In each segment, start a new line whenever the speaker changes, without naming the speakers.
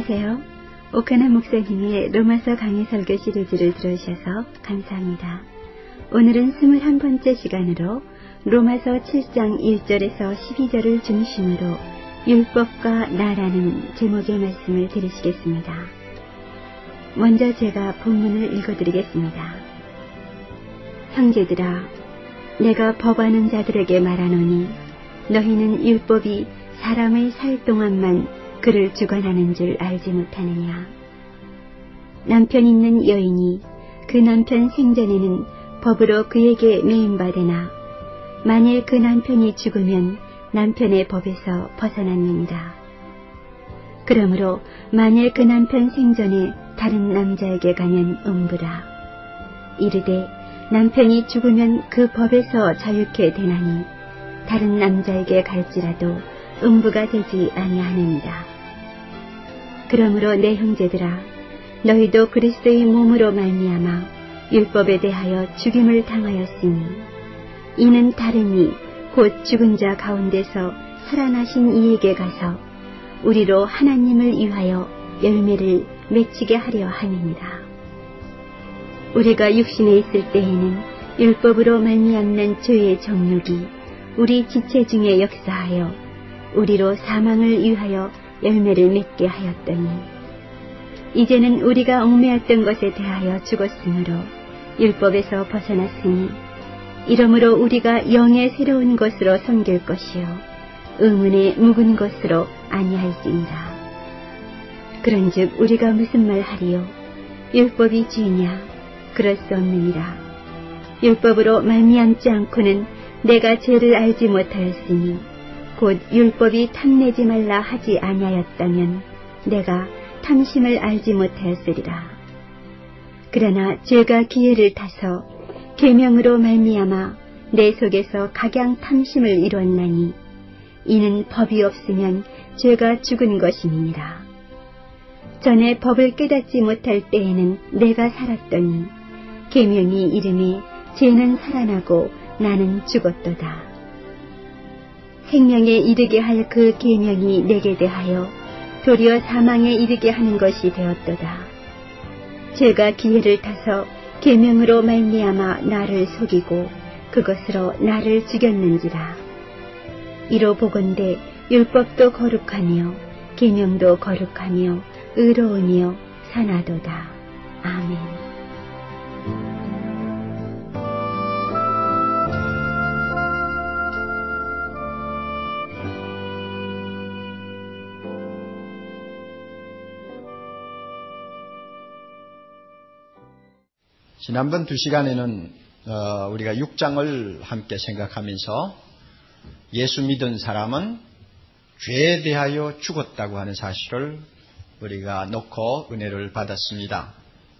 안녕하세요. 오카나 목사님의 로마서 강의 설교 시리즈를 들어주셔서 감사합니다. 오늘은 21번째 시간으로 로마서 7장 1절에서 12절을 중심으로 율법과 나라는 제목의 말씀을 들으시겠습니다. 먼저 제가 본문을 읽어드리겠습니다. 형제들아, 내가 법하는 자들에게 말하노니 너희는 율법이 사람의 살 동안만 그를 주관하는 줄 알지 못하느냐. 남편 있는 여인이 그 남편 생전에는 법으로 그에게 매임받으나 만일 그 남편이 죽으면 남편의 법에서 벗어났느니라. 그러므로 만일 그 남편 생전에 다른 남자에게 가면 음부라. 이르되 남편이 죽으면 그 법에서 자유케 되나니 다른 남자에게 갈지라도 음부가 되지 아니하느니라. 그러므로 내 형제들아, 너희도 그리스도의 몸으로 말미암아 율법에 대하여 죽임을 당하였으니 이는 다름이 곧 죽은 자 가운데서 살아나신 이에게 가서 우리로 하나님을 위하여 열매를 맺히게 하려 함이니라. 우리가 육신에 있을 때에는 율법으로 말미암는 죄의 정욕이 우리 지체 중에 역사하여 우리로 사망을 위하여 열매를 맺게 하였더니 이제는 우리가 얽매였던 것에 대하여 죽었으므로 율법에서 벗어났으니 이러므로 우리가 영의 새로운 것으로 섬길 것이요 의문의 묵은 것으로 아니할지니라. 그런즉 우리가 무슨 말 하리요? 율법이 죄냐? 그럴 수 없느니라. 율법으로 말미암지 않고는 내가 죄를 알지 못하였으니 곧 율법이 탐내지 말라 하지 아니하였다면 내가 탐심을 알지 못하였으리라. 그러나 죄가 기회를 타서 계명으로 말미암아 내 속에서 각양 탐심을 이루었나니 이는 법이 없으면 죄가 죽은 것임이니라. 전에 법을 깨닫지 못할 때에는 내가 살았더니 계명이 이름에 죄는 살아나고 나는 죽었도다. 생명에 이르게 할 그 계명이 내게 대하여 도리어 사망에 이르게 하는 것이 되었도다. 죄가 기회를 타서 계명으로 말미암아 나를 속이고 그것으로 나를 죽였는지라. 이로 보건대 율법도 거룩하며 계명도 거룩하며 의로우며 선하도다. 아멘.
지난번 2시간에는 우리가 6장을 함께 생각하면서 예수 믿은 사람은 죄에 대하여 죽었다고 하는 사실을 우리가 놓고 은혜를 받았습니다.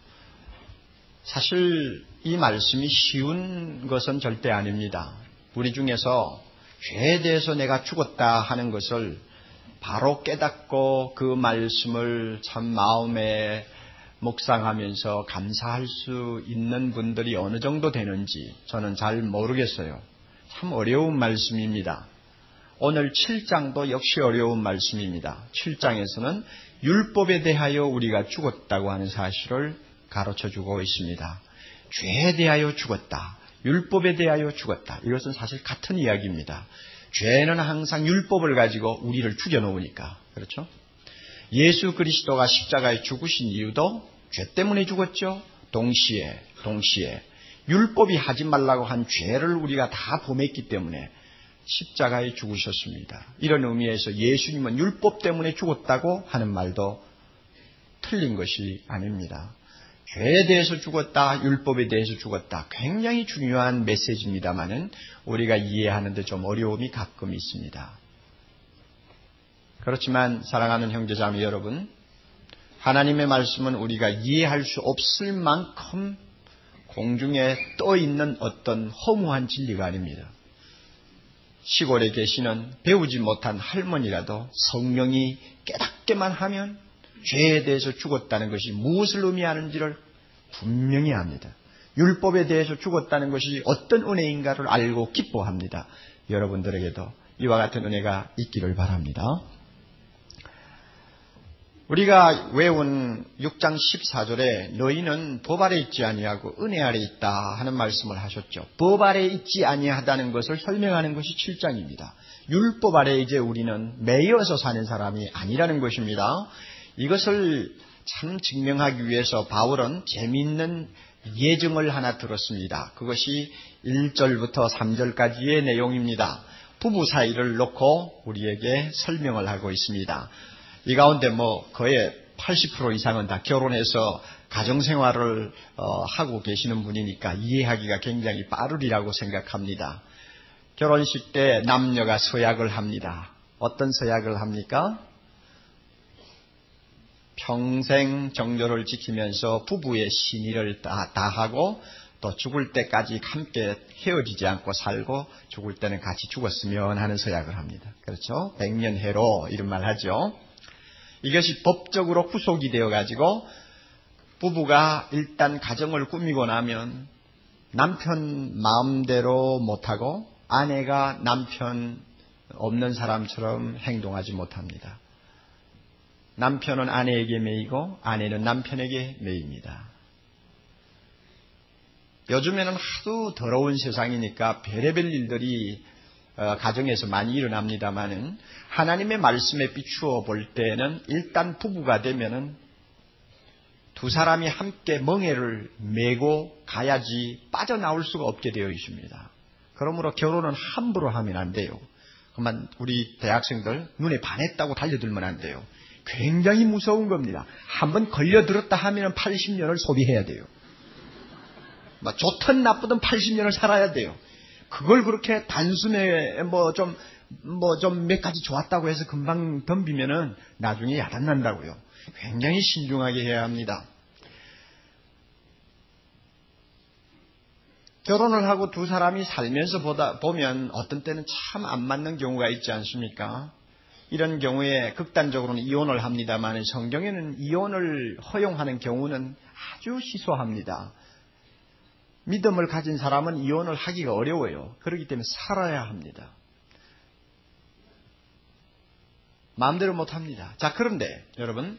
사실 이 말씀이 쉬운 것은 절대 아닙니다. 우리 중에서 죄에 대해서 내가 죽었다 하는 것을 바로 깨닫고 그 말씀을 참 마음에 묵상하면서 감사할 수 있는 분들이 어느 정도 되는지 저는 잘 모르겠어요. 참 어려운 말씀입니다. 오늘 7장도 역시 어려운 말씀입니다. 7장에서는 율법에 대하여 우리가 죽었다고 하는 사실을 가르쳐주고 있습니다. 죄에 대하여 죽었다. 율법에 대하여 죽었다. 이것은 사실 같은 이야기입니다. 죄는 항상 율법을 가지고 우리를 죽여놓으니까. 그렇죠? 예수 그리스도가 십자가에 죽으신 이유도 죄 때문에 죽었죠. 동시에 율법이 하지 말라고 한 죄를 우리가 다 범했기 때문에 십자가에 죽으셨습니다. 이런 의미에서 예수님은 율법 때문에 죽었다고 하는 말도 틀린 것이 아닙니다. 죄에 대해서 죽었다, 율법에 대해서 죽었다. 굉장히 중요한 메시지입니다만은 우리가 이해하는데 좀 어려움이 가끔 있습니다. 그렇지만 사랑하는 형제자매 여러분, 하나님의 말씀은 우리가 이해할 수 없을 만큼 공중에 떠 있는 어떤 허무한 진리가 아닙니다. 시골에 계시는 배우지 못한 할머니라도 성령이 깨닫게만 하면 죄에 대해서 죽었다는 것이 무엇을 의미하는지를 분명히 압니다. 율법에 대해서 죽었다는 것이 어떤 은혜인가를 알고 기뻐합니다. 여러분들에게도 이와 같은 은혜가 있기를 바랍니다. 우리가 외운 6장 14절에 너희는 법 아래 있지 아니하고 은혜 아래 있다 하는 말씀을 하셨죠. 법 아래 있지 아니하다는 것을 설명하는 것이 7장입니다. 율법 아래 이제 우리는 매여서 사는 사람이 아니라는 것입니다. 이것을 참 증명하기 위해서 바울은 재미있는 예증을 하나 들었습니다. 그것이 1절부터 3절까지의 내용입니다. 부부 사이를 놓고 우리에게 설명을 하고 있습니다. 이 가운데 거의 80% 이상은 다 결혼해서 가정생활을 하고 계시는 분이니까 이해하기가 굉장히 빠르리라고 생각합니다. 결혼식 때 남녀가 서약을 합니다. 어떤 서약을 합니까? 평생 정조를 지키면서 부부의 신의를 다하고 또 죽을 때까지 함께 헤어지지 않고 살고 죽을 때는 같이 죽었으면 하는 서약을 합니다. 그렇죠? 백년해로 이런 말 하죠. 이것이 법적으로 후속이 되어가지고 부부가 일단 가정을 꾸미고 나면 남편 마음대로 못하고 아내가 남편 없는 사람처럼 행동하지 못합니다. 남편은 아내에게 매이고 아내는 남편에게 매입니다. 요즘에는 하도 더러운 세상이니까 별의별 일들이 가정에서 많이 일어납니다마는 하나님의 말씀에 비추어 볼 때는 일단 부부가 되면은 두 사람이 함께 멍에를 메고 가야지 빠져나올 수가 없게 되어 있습니다. 그러므로 결혼은 함부로 하면 안 돼요. 그만 우리 대학생들 눈에 반했다고 달려들면 안 돼요. 굉장히 무서운 겁니다. 한번 걸려들었다 하면 80년을 소비해야 돼요. 좋든 나쁘든 80년을 살아야 돼요. 그걸 그렇게 단숨에 좀 몇 가지 좋았다고 해서 금방 덤비면은 나중에 야단난다고요. 굉장히 신중하게 해야 합니다. 결혼을 하고 두 사람이 살면서 보면 어떤 때는 참 안 맞는 경우가 있지 않습니까? 이런 경우에 극단적으로는 이혼을 합니다만 성경에는 이혼을 허용하는 경우는 아주 희소합니다. 믿음을 가진 사람은 이혼을 하기가 어려워요. 그렇기 때문에 살아야 합니다. 마음대로 못합니다. 자, 그런데 여러분,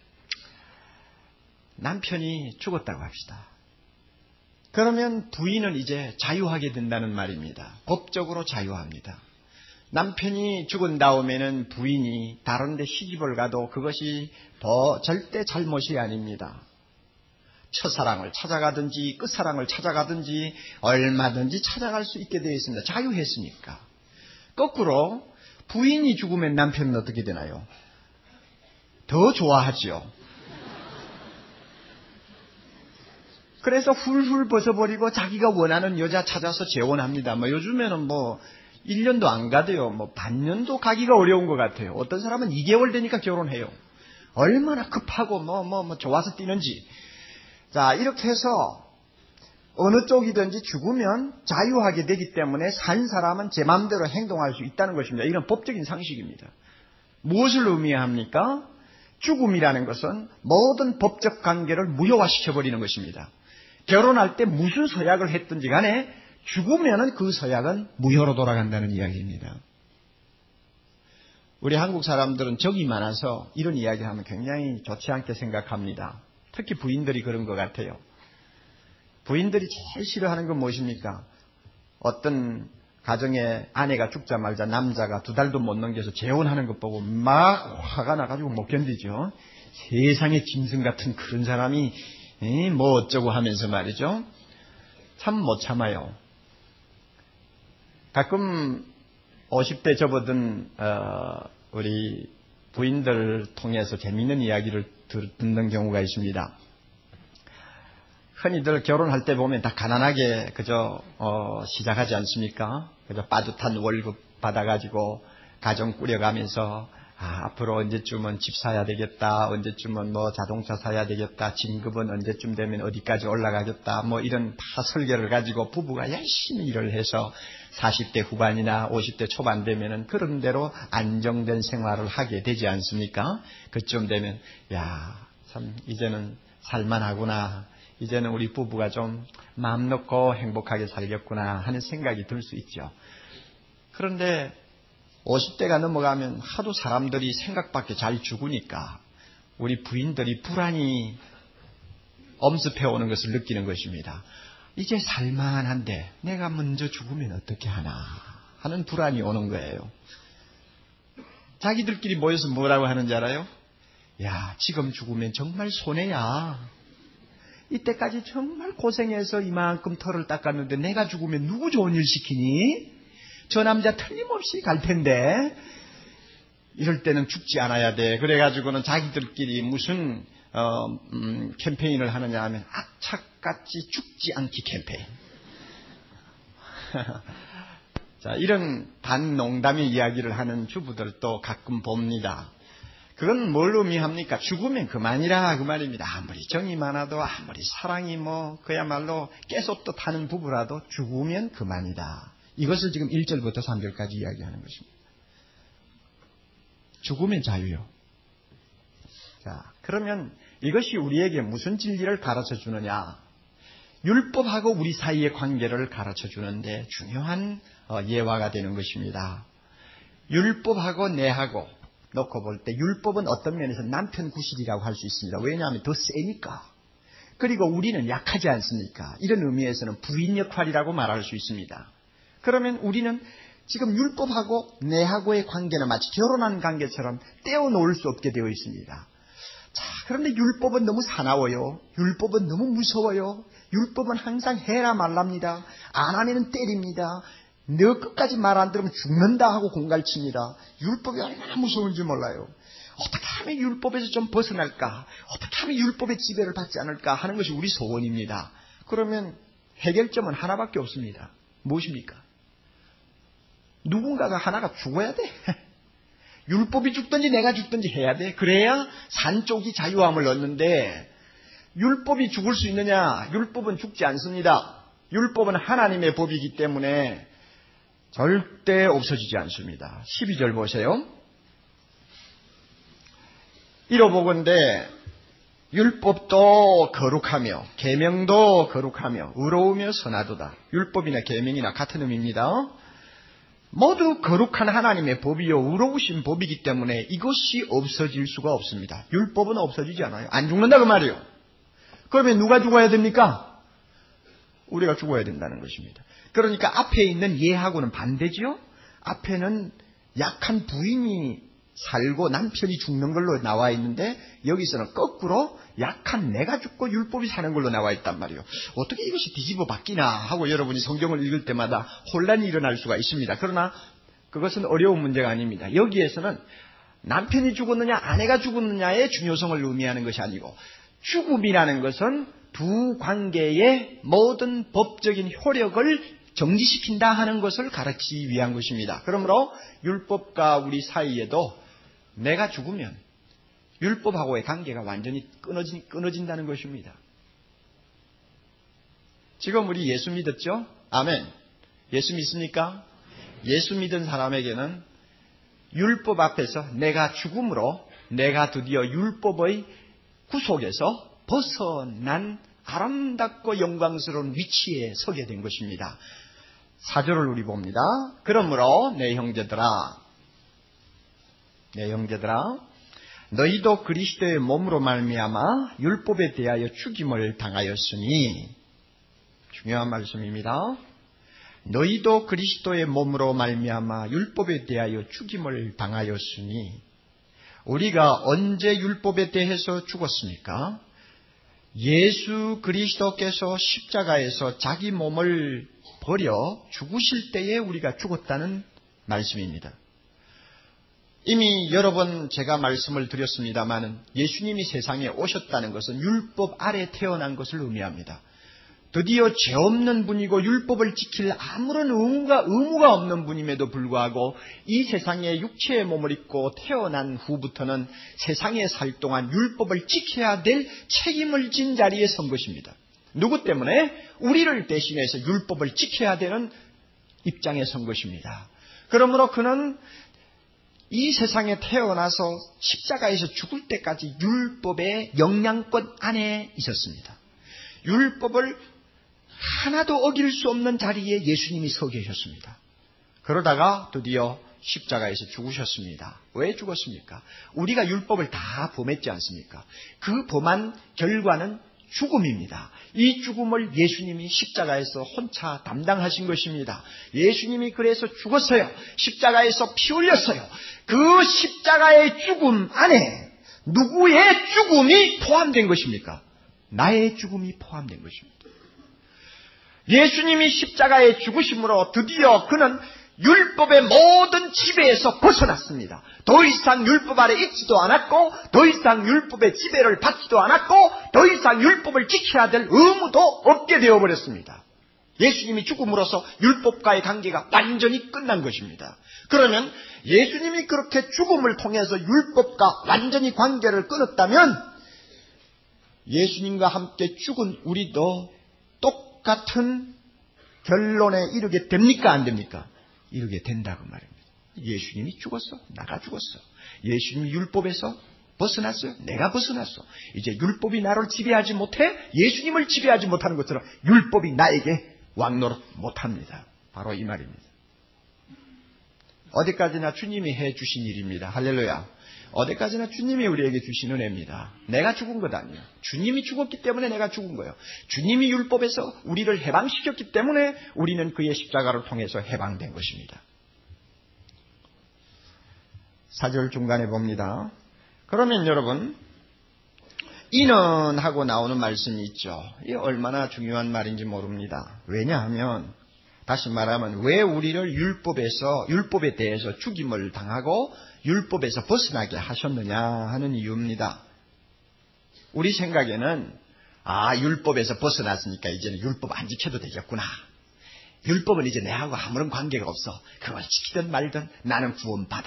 남편이 죽었다고 합시다. 그러면 부인은 이제 자유하게 된다는 말입니다. 법적으로 자유합니다. 남편이 죽은 다음에는 부인이 다른 데 시집을 가도 그것이 더 절대 잘못이 아닙니다. 첫사랑을 찾아가든지 끝사랑을 찾아가든지 얼마든지 찾아갈 수 있게 되어 있습니다. 자유했으니까. 거꾸로 부인이 죽으면 남편은 어떻게 되나요? 더 좋아하지요. 그래서 훌훌 벗어버리고 자기가 원하는 여자 찾아서 재혼합니다. 요즘에는 1년도 안 가도요. 반년도 가기가 어려운 것 같아요. 어떤 사람은 2개월 되니까 결혼해요. 얼마나 급하고 좋아서 뛰는지. 자, 이렇게 해서 어느 쪽이든지 죽으면 자유하게 되기 때문에 산 사람은 제 마음대로 행동할 수 있다는 것입니다. 이건 법적인 상식입니다. 무엇을 의미합니까? 죽음이라는 것은 모든 법적 관계를 무효화시켜버리는 것입니다. 결혼할 때 무슨 서약을 했든지 간에 죽으면은 그 서약은 무효로 돌아간다는 이야기입니다. 우리 한국 사람들은 적이 많아서 이런 이야기하면 굉장히 좋지 않게 생각합니다. 특히 부인들이 그런 것 같아요. 부인들이 제일 싫어하는 건 무엇입니까? 어떤 가정에 아내가 죽자마자 남자가 2달도 못 넘겨서 재혼하는 것 보고 막 화가 나가지고 못 견디죠. 세상에 짐승 같은 그런 사람이 어쩌고 하면서 말이죠. 참 못 참아요. 가끔 50대 접어든 우리 부인들을 통해서 재미있는 이야기를 듣는 경우가 있습니다. 흔히들 결혼할 때 보면 다 가난하게 그저 시작하지 않습니까? 그저 빠듯한 월급 받아가지고 가정 꾸려가면서 앞으로 언제쯤은 집 사야 되겠다, 언제쯤은 자동차 사야 되겠다, 진급은 언제쯤 되면 어디까지 올라가겠다, 이런 다 설계를 가지고 부부가 열심히 일을 해서 40대 후반이나 50대 초반 되면은 그런 대로 안정된 생활을 하게 되지 않습니까? 그쯤 되면 참 이제는 살만하구나, 이제는 우리 부부가 좀 마음 놓고 행복하게 살겠구나 하는 생각이 들 수 있죠. 그런데 50대가 넘어가면 하도 사람들이 생각 밖에 잘 죽으니까 우리 부인들이 불안이 엄습해오는 것을 느끼는 것입니다. 이제 살만한데 내가 먼저 죽으면 어떻게 하나 하는 불안이 오는 거예요. 자기들끼리 모여서 뭐라고 하는지 알아요? 야, 지금 죽으면 정말 손해야. 이때까지 정말 고생해서 이만큼 털을 닦았는데 내가 죽으면 누구 좋은 일 시키니? 저 남자 틀림없이 갈 텐데. 이럴 때는 죽지 않아야 돼. 그래가지고는 자기들끼리 무슨 캠페인을 하느냐 하면 악착같이 죽지 않기 캠페인. 자, 이런 반농담의 이야기를 하는 주부들도 가끔 봅니다. 그건 뭘 의미합니까? 죽으면 그만이라 그 말입니다. 아무리 정이 많아도 아무리 사랑이 그야말로 깨솥도 타는 부부라도 죽으면 그만이다. 이것을 지금 1절부터 3절까지 이야기하는 것입니다. 죽으면 자유요. 자, 그러면 이것이 우리에게 무슨 진리를 가르쳐 주느냐? 율법하고 우리 사이의 관계를 가르쳐 주는데 중요한 예화가 되는 것입니다. 율법하고 내하고 놓고 볼 때 율법은 어떤 면에서 남편 구실이라고 할 수 있습니다. 왜냐하면 더 세니까. 그리고 우리는 약하지 않습니까? 이런 의미에서는 부인 역할이라고 말할 수 있습니다. 그러면 우리는 지금 율법하고 내하고의 관계는 마치 결혼한 관계처럼 떼어놓을 수 없게 되어 있습니다. 자, 그런데 율법은 너무 사나워요. 율법은 너무 무서워요. 율법은 항상 해라 말랍니다. 안 하면 때립니다. 너 끝까지 말 안 들으면 죽는다 하고 공갈칩니다. 율법이 얼마나 무서운지 몰라요. 어떻게 하면 율법에서 좀 벗어날까? 어떻게 하면 율법의 지배를 받지 않을까 하는 것이 우리 소원입니다. 그러면 해결점은 하나밖에 없습니다. 무엇입니까? 누군가가 하나가 죽어야 돼. 율법이 죽든지 내가 죽든지 해야 돼. 그래야 산 쪽이 자유함을 얻는데 율법이 죽을 수 있느냐? 율법은 죽지 않습니다. 율법은 하나님의 법이기 때문에 절대 없어지지 않습니다. 12절 보세요. 이로보건대 율법도 거룩하며 계명도 거룩하며 의로우며 선하도다. 율법이나 계명이나 같은 의미입니다. 모두 거룩한 하나님의 법이요 의로우신 법이기 때문에 이것이 없어질 수가 없습니다. 율법은 없어지지 않아요. 안 죽는다 그 말이에요. 그러면 누가 죽어야 됩니까? 우리가 죽어야 된다는 것입니다. 그러니까 앞에 있는 예하고는 반대죠. 앞에는 약한 부인이 살고 남편이 죽는 걸로 나와 있는데 여기서는 거꾸로 약한 내가 죽고 율법이 사는 걸로 나와 있단 말이에요. 어떻게 이것이 뒤집어 바뀌나 하고 여러분이 성경을 읽을 때마다 혼란이 일어날 수가 있습니다. 그러나 그것은 어려운 문제가 아닙니다. 여기에서는 남편이 죽었느냐 아내가 죽었느냐의 중요성을 의미하는 것이 아니고 죽음이라는 것은 두 관계의 모든 법적인 효력을 정지시킨다 하는 것을 가르치기 위한 것입니다. 그러므로 율법과 우리 사이에도 내가 죽으면 율법하고의 관계가 완전히 끊어진다는 것입니다. 지금 우리 예수 믿었죠? 아멘. 예수 믿습니까? 예수 믿은 사람에게는 율법 앞에서 내가 죽음으로 내가 드디어 율법의 구속에서 벗어난 아름답고 영광스러운 위치에 서게 된 것입니다. 4절을 우리 봅니다. 그러므로 내 형제들아 너희도 그리스도의 몸으로 말미암아 율법에 대하여 죽임을 당하였으니 중요한 말씀입니다. 너희도 그리스도의 몸으로 말미암아 율법에 대하여 죽임을 당하였으니 우리가 언제 율법에 대해서 죽었습니까? 예수 그리스도께서 십자가에서 자기 몸을 버려 죽으실 때에 우리가 죽었다는 말씀입니다. 이미 여러 번 제가 말씀을 드렸습니다마는 예수님이 세상에 오셨다는 것은 율법 아래 태어난 것을 의미합니다. 드디어 죄 없는 분이고 율법을 지킬 아무런 의무가 없는 분임에도 불구하고 이 세상에 육체의 몸을 입고 태어난 후부터는 세상에 살 동안 율법을 지켜야 될 책임을 진 자리에 선 것입니다. 누구 때문에? 우리를 대신해서 율법을 지켜야 되는 입장에 선 것입니다. 그러므로 그는 이 세상에 태어나서 십자가에서 죽을 때까지 율법의 영향권 안에 있었습니다. 율법을 하나도 어길 수 없는 자리에 예수님이 서 계셨습니다. 그러다가 드디어 십자가에서 죽으셨습니다. 왜 죽었습니까? 우리가 율법을 다 범했지 않습니까? 그 범한 결과는 죽음입니다. 이 죽음을 예수님이 십자가에서 혼자 담당하신 것입니다. 예수님이 그래서 죽었어요. 십자가에서 피 흘렸어요. 그 십자가의 죽음 안에 누구의 죽음이 포함된 것입니까? 나의 죽음이 포함된 것입니다. 예수님이 십자가에 죽으심으로 드디어 그는 율법의 모든 지배에서 벗어났습니다. 더 이상 율법 아래 있지도 않았고, 더 이상 율법의 지배를 받지도 않았고, 더 이상 율법을 지켜야 될 의무도 없게 되어버렸습니다. 예수님이 죽음으로써 율법과의 관계가 완전히 끝난 것입니다. 그러면 예수님이 그렇게 죽음을 통해서 율법과 완전히 관계를 끊었다면 예수님과 함께 죽은 우리도 똑같은 결론에 이르게 됩니까? 안 됩니까? 이르게 된다고 말입니다. 예수님이 죽었어. 나가 죽었어. 예수님이 율법에서 벗어났어요. 내가 벗어났어. 이제 율법이 나를 지배하지 못해 예수님을 지배하지 못하는 것처럼 율법이 나에게 왕노릇 못합니다. 바로 이 말입니다. 어디까지나 주님이 해주신 일입니다. 할렐루야. 어디까지나 주님이 우리에게 주신 은혜입니다. 내가 죽은 것 아니에요. 주님이 죽었기 때문에 내가 죽은 거예요. 주님이 율법에서 우리를 해방시켰기 때문에 우리는 그의 십자가를 통해서 해방된 것입니다. 4절 중간에 봅니다. 그러면 여러분, 이는 하고 나오는 말씀이 있죠. 이게 얼마나 중요한 말인지 모릅니다. 왜냐하면 다시 말하면 왜 우리를 율법에 대해서 죽임을 당하고 율법에서 벗어나게 하셨느냐 하는 이유입니다. 우리 생각에는 율법에서 벗어났으니까 이제는 율법 안 지켜도 되겠구나. 율법은 이제 내하고 아무런 관계가 없어. 그걸 지키든 말든 나는 구원받아.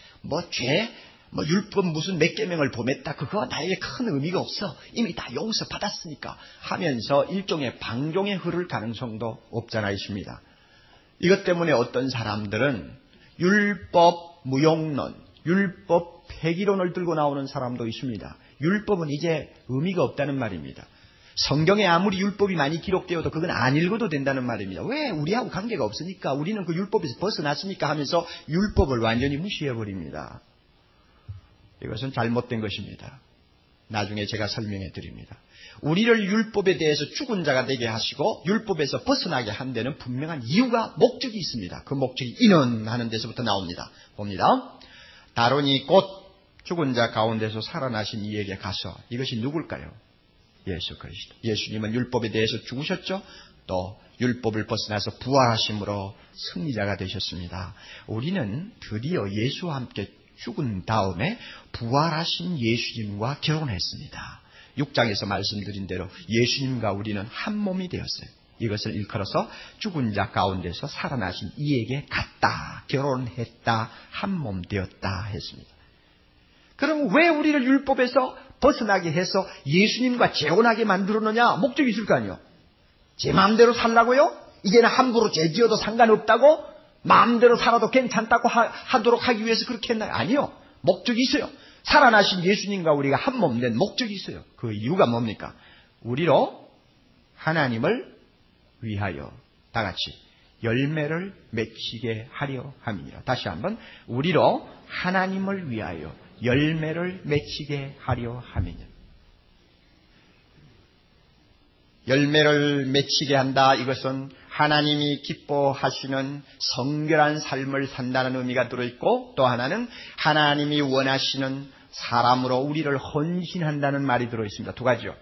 율법 무슨 몇 계명을 범했다. 그거 나에게 큰 의미가 없어. 이미 다 용서받았으니까 하면서 일종의 방종에 흐를 가능성도 없잖아 있습니다. 이것 때문에 어떤 사람들은 율법 무용론, 율법 폐기론을 들고 나오는 사람도 있습니다. 율법은 이제 의미가 없다는 말입니다. 성경에 아무리 율법이 많이 기록되어도 그건 안 읽어도 된다는 말입니다. 왜? 우리하고 관계가 없으니까, 우리는 그 율법에서 벗어났으니까 하면서 율법을 완전히 무시해버립니다. 이것은 잘못된 것입니다. 나중에 제가 설명해 드립니다. 우리를 율법에 대해서 죽은 자가 되게 하시고 율법에서 벗어나게 한 데는 분명한 이유가, 목적이 있습니다. 그 목적이 이는 하는 데서부터 나옵니다. 봅니다. 다루니 곧 죽은 자 가운데서 살아나신 이에게 가서, 이것이 누굴까요? 예수 그리스도. 예수님은 율법에 대해서 죽으셨죠. 또 율법을 벗어나서 부활하심으로 승리자가 되셨습니다. 우리는 드디어 예수와 함께 죽은 다음에 부활하신 예수님과 결혼했습니다. 6장에서 말씀드린 대로 예수님과 우리는 한 몸이 되었어요. 이것을 일컬어서 죽은 자 가운데서 살아나신 이에게 갔다, 결혼했다, 한 몸 되었다 했습니다. 그럼 왜 우리를 율법에서 벗어나게 해서 예수님과 재혼하게 만들었느냐? 목적이 있을 거 아니에요. 제 마음대로 살라고요? 이제는 함부로 죄 지어도 상관없다고? 마음대로 살아도 괜찮다고 하도록 하기 위해서 그렇게 했나요? 아니요. 목적이 있어요. 살아나신 예수님과 우리가 한 몸 된 목적이 있어요. 그 이유가 뭡니까? 우리로 하나님을 위하여 다 같이 열매를 맺히게 하려 함이니라. 다시 한번, 우리로 하나님을 위하여 열매를 맺히게 하려 함이니라. 열매를 맺히게 한다. 이것은 하나님이 기뻐하시는 성결한 삶을 산다는 의미가 들어있고, 또 하나는 하나님이 원하시는 사람으로 우리를 헌신한다는 말이 들어있습니다. 두 가지요.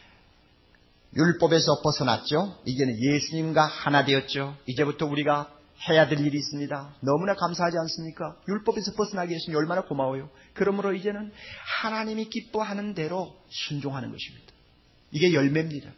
율법에서 벗어났죠. 이제는 예수님과 하나 되었죠. 이제부터 우리가 해야 될 일이 있습니다. 너무나 감사하지 않습니까? 율법에서 벗어나게 했으니 얼마나 고마워요. 그러므로 이제는 하나님이 기뻐하는 대로 순종하는 것입니다. 이게 열매입니다.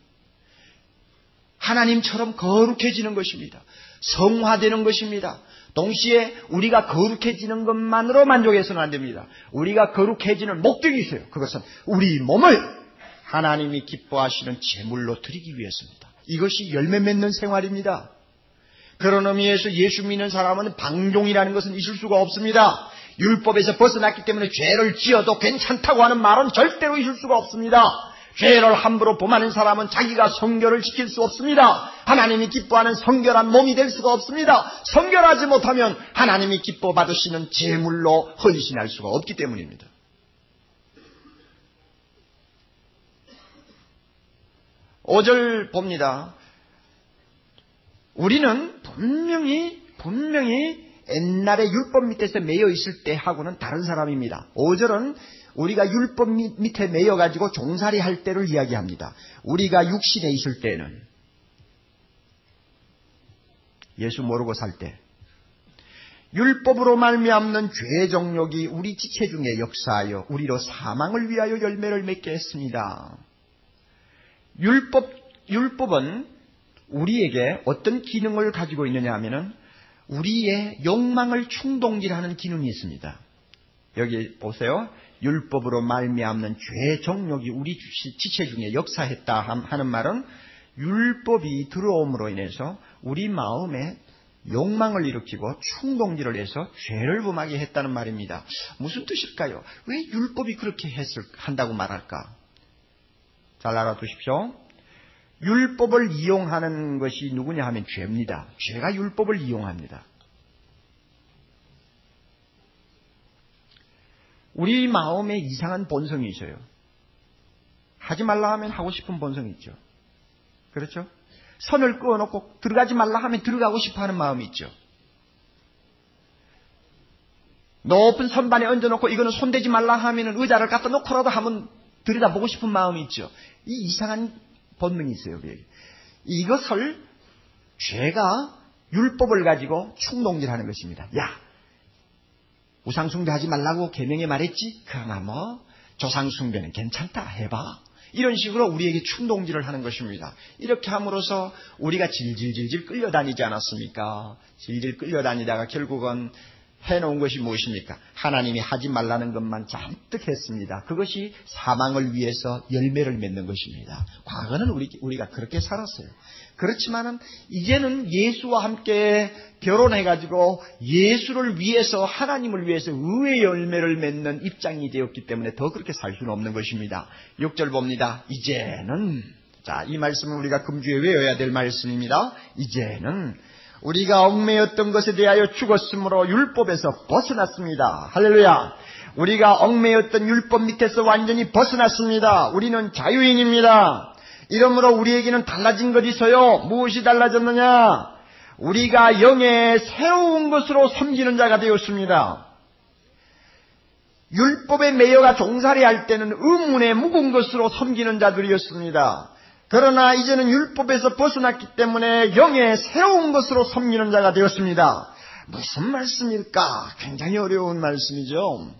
하나님처럼 거룩해지는 것입니다. 성화되는 것입니다. 동시에 우리가 거룩해지는 것만으로 만족해서는 안 됩니다. 우리가 거룩해지는 목적이 있어요. 그것은 우리 몸을 하나님이 기뻐하시는 제물로 드리기 위해서입니다. 이것이 열매 맺는 생활입니다. 그런 의미에서 예수 믿는 사람은 방종이라는 것은 있을 수가 없습니다. 율법에서 벗어났기 때문에 죄를 지어도 괜찮다고 하는 말은 절대로 있을 수가 없습니다. 죄를 함부로 범하는 사람은 자기가 성결을 지킬 수 없습니다. 하나님이 기뻐하는 성결한 몸이 될 수가 없습니다. 성결하지 못하면 하나님이 기뻐 받으시는 제물로 헌신할 수가 없기 때문입니다. 오절 봅니다. 우리는 분명히 옛날에 율법 밑에서 매여 있을 때하고는 다른 사람입니다. 5절은 우리가 율법 밑에 매여 가지고 종살이 할 때를 이야기합니다. 우리가 육신에 있을 때는 예수 모르고 살 때 율법으로 말미암는 죄의 정욕이 우리 지체 중에 역사하여 우리로 사망을 위하여 열매를 맺게 했습니다. 율법은 우리에게 어떤 기능을 가지고 있느냐 하면은 우리의 욕망을 충동질하는 기능이 있습니다. 여기 보세요. 율법으로 말미암는 죄의 정욕이 우리 지체 중에 역사했다 하는 말은 율법이 들어옴으로 인해서 우리 마음에 욕망을 일으키고 충동질을 해서 죄를 범하게 했다는 말입니다. 무슨 뜻일까요? 왜 율법이 그렇게 한다고 말할까? 잘 알아두십시오. 율법을 이용하는 것이 누구냐 하면 죄입니다. 죄가 율법을 이용합니다. 우리 마음에 이상한 본성이 있어요. 하지 말라 하면 하고 싶은 본성이 있죠. 그렇죠? 선을 그어놓고 들어가지 말라 하면 들어가고 싶어하는 마음이 있죠. 높은 선반에 얹어놓고 이거는 손대지 말라 하면 의자를 갖다 놓고라도 한번 들여다보고 싶은 마음이 있죠. 이 이상한 본능이 있어요. 이것을 죄가 율법을 가지고 충동질하는 것입니다. 야, 우상숭배하지 말라고 계명에 말했지? 그러나 뭐 조상숭배는 괜찮다 해봐. 이런 식으로 우리에게 충동질을 하는 것입니다. 이렇게 함으로써 우리가 질질질질 끌려다니지 않았습니까? 질질 끌려다니다가 결국은 해놓은 것이 무엇입니까? 하나님이 하지 말라는 것만 잔뜩 했습니다. 그것이 사망을 위해서 열매를 맺는 것입니다. 과거는 우리가 그렇게 살았어요. 그렇지만은 이제는 예수와 함께 결혼해가지고 예수를 위해서, 하나님을 위해서 의의 열매를 맺는 입장이 되었기 때문에 더 그렇게 살 수는 없는 것입니다. 6절 봅니다. 이제는, 자, 이 말씀은 우리가 금주에 외워야 될 말씀입니다. 이제는 우리가 얽매였던 것에 대하여 죽었으므로 율법에서 벗어났습니다. 할렐루야. 우리가 얽매였던 율법 밑에서 완전히 벗어났습니다. 우리는 자유인입니다. 이러므로 우리에게는 달라진 것이 있어요. 무엇이 달라졌느냐? 우리가 영의 새로운 것으로 섬기는 자가 되었습니다. 율법의 매여가 종살이 할 때는 의문의 묵은 것으로 섬기는 자들이었습니다. 그러나 이제는 율법에서 벗어났기 때문에 영의 새로운 것으로 섬기는 자가 되었습니다. 무슨 말씀일까? 굉장히 어려운 말씀이죠.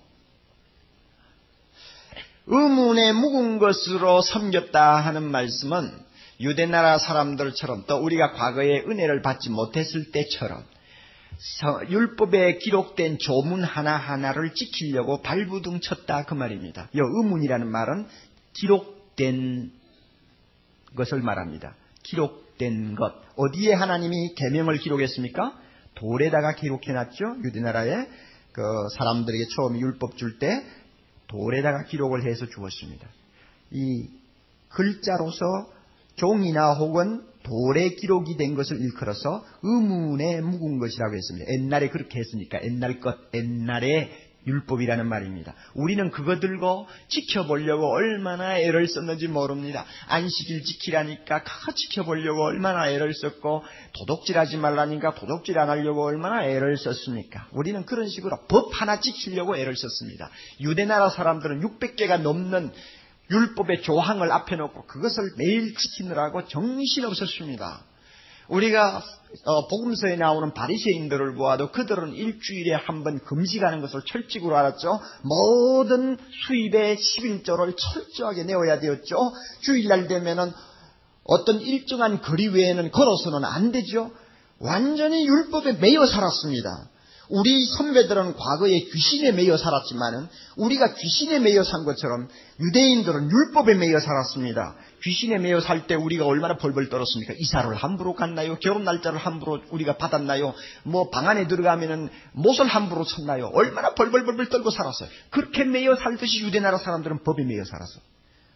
의문의 묵은 것으로 섬겼다 하는 말씀은 유대나라 사람들처럼 또 우리가 과거에 은혜를 받지 못했을 때처럼 율법에 기록된 조문 하나하나를 지키려고 발부둥 쳤다 그 말입니다. 이 의문이라는 말은 기록된 것을 말합니다. 기록된 것. 어디에 하나님이 계명을 기록했습니까? 돌에다가 기록해놨죠. 유대나라의 그 사람들에게 처음 율법 줄 때 돌에다가 기록을 해서 주었습니다. 이 글자로서 종이나 혹은 돌에 기록이 된 것을 일컬어서 의문에 묵은 것이라고 했습니다. 옛날에 그렇게 했으니까 옛날 것, 옛날의 율법이라는 말입니다. 우리는 그거 들고 지켜보려고 얼마나 애를 썼는지 모릅니다. 안식일 지키라니까 그거 지켜보려고 얼마나 애를 썼고, 도둑질하지 말라니까 도둑질 안 하려고 얼마나 애를 썼습니까? 우리는 그런 식으로 법 하나 지키려고 애를 썼습니다. 유대나라 사람들은 600개가 넘는 율법의 조항을 앞에 놓고 그것을 매일 지키느라고 정신없었습니다. 우리가 복음서에 나오는 바리새인들을 보아도 그들은 일주일에 한 번 금식하는 것을 철칙으로 알았죠. 모든 수입의 11조를 철저하게 내어야 되었죠. 주일날 되면은 어떤 일정한 거리 외에는 걸어서는 안 되죠. 완전히 율법에 매여 살았습니다. 우리 선배들은 과거에 귀신에 매여 살았지만은 우리가 귀신에 매여 산 것처럼 유대인들은 율법에 매여 살았습니다. 귀신에 매여 살 때 우리가 얼마나 벌벌 떨었습니까? 이사를 함부로 갔나요? 결혼 날짜를 함부로 우리가 받았나요? 뭐 방 안에 들어가면은 못을 함부로 쳤나요? 얼마나 벌벌 떨고 살았어요. 그렇게 매여 살듯이 유대나라 사람들은 법에 매여 살았어.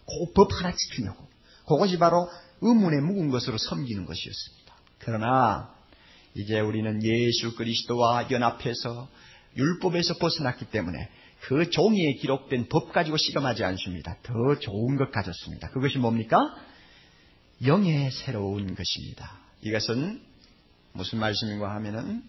그 법 하나 지키려고. 그것이 바로 의문에 묵은 것으로 섬기는 것이었습니다. 그러나 이제 우리는 예수 그리스도와 연합해서 율법에서 벗어났기 때문에 그 종이에 기록된 법 가지고 씨름하지 않습니다. 더 좋은 것 가졌습니다. 그것이 뭡니까? 영의 새로운 것입니다. 이것은 무슨 말씀인가 하면은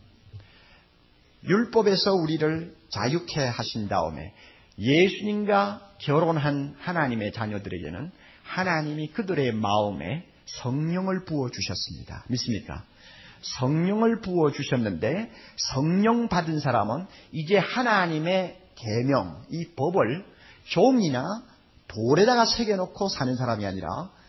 율법에서 우리를 자유케 하신 다음에 예수님과 결혼한 하나님의 자녀들에게는 하나님이 그들의 마음에 성령을 부어주셨습니다. 믿습니까? 성령을 부어주셨는데 성령 받은 사람은 이제 하나님의 계명, 이 법을 종이나 돌에다가 새겨놓고 사는 사람이 아니라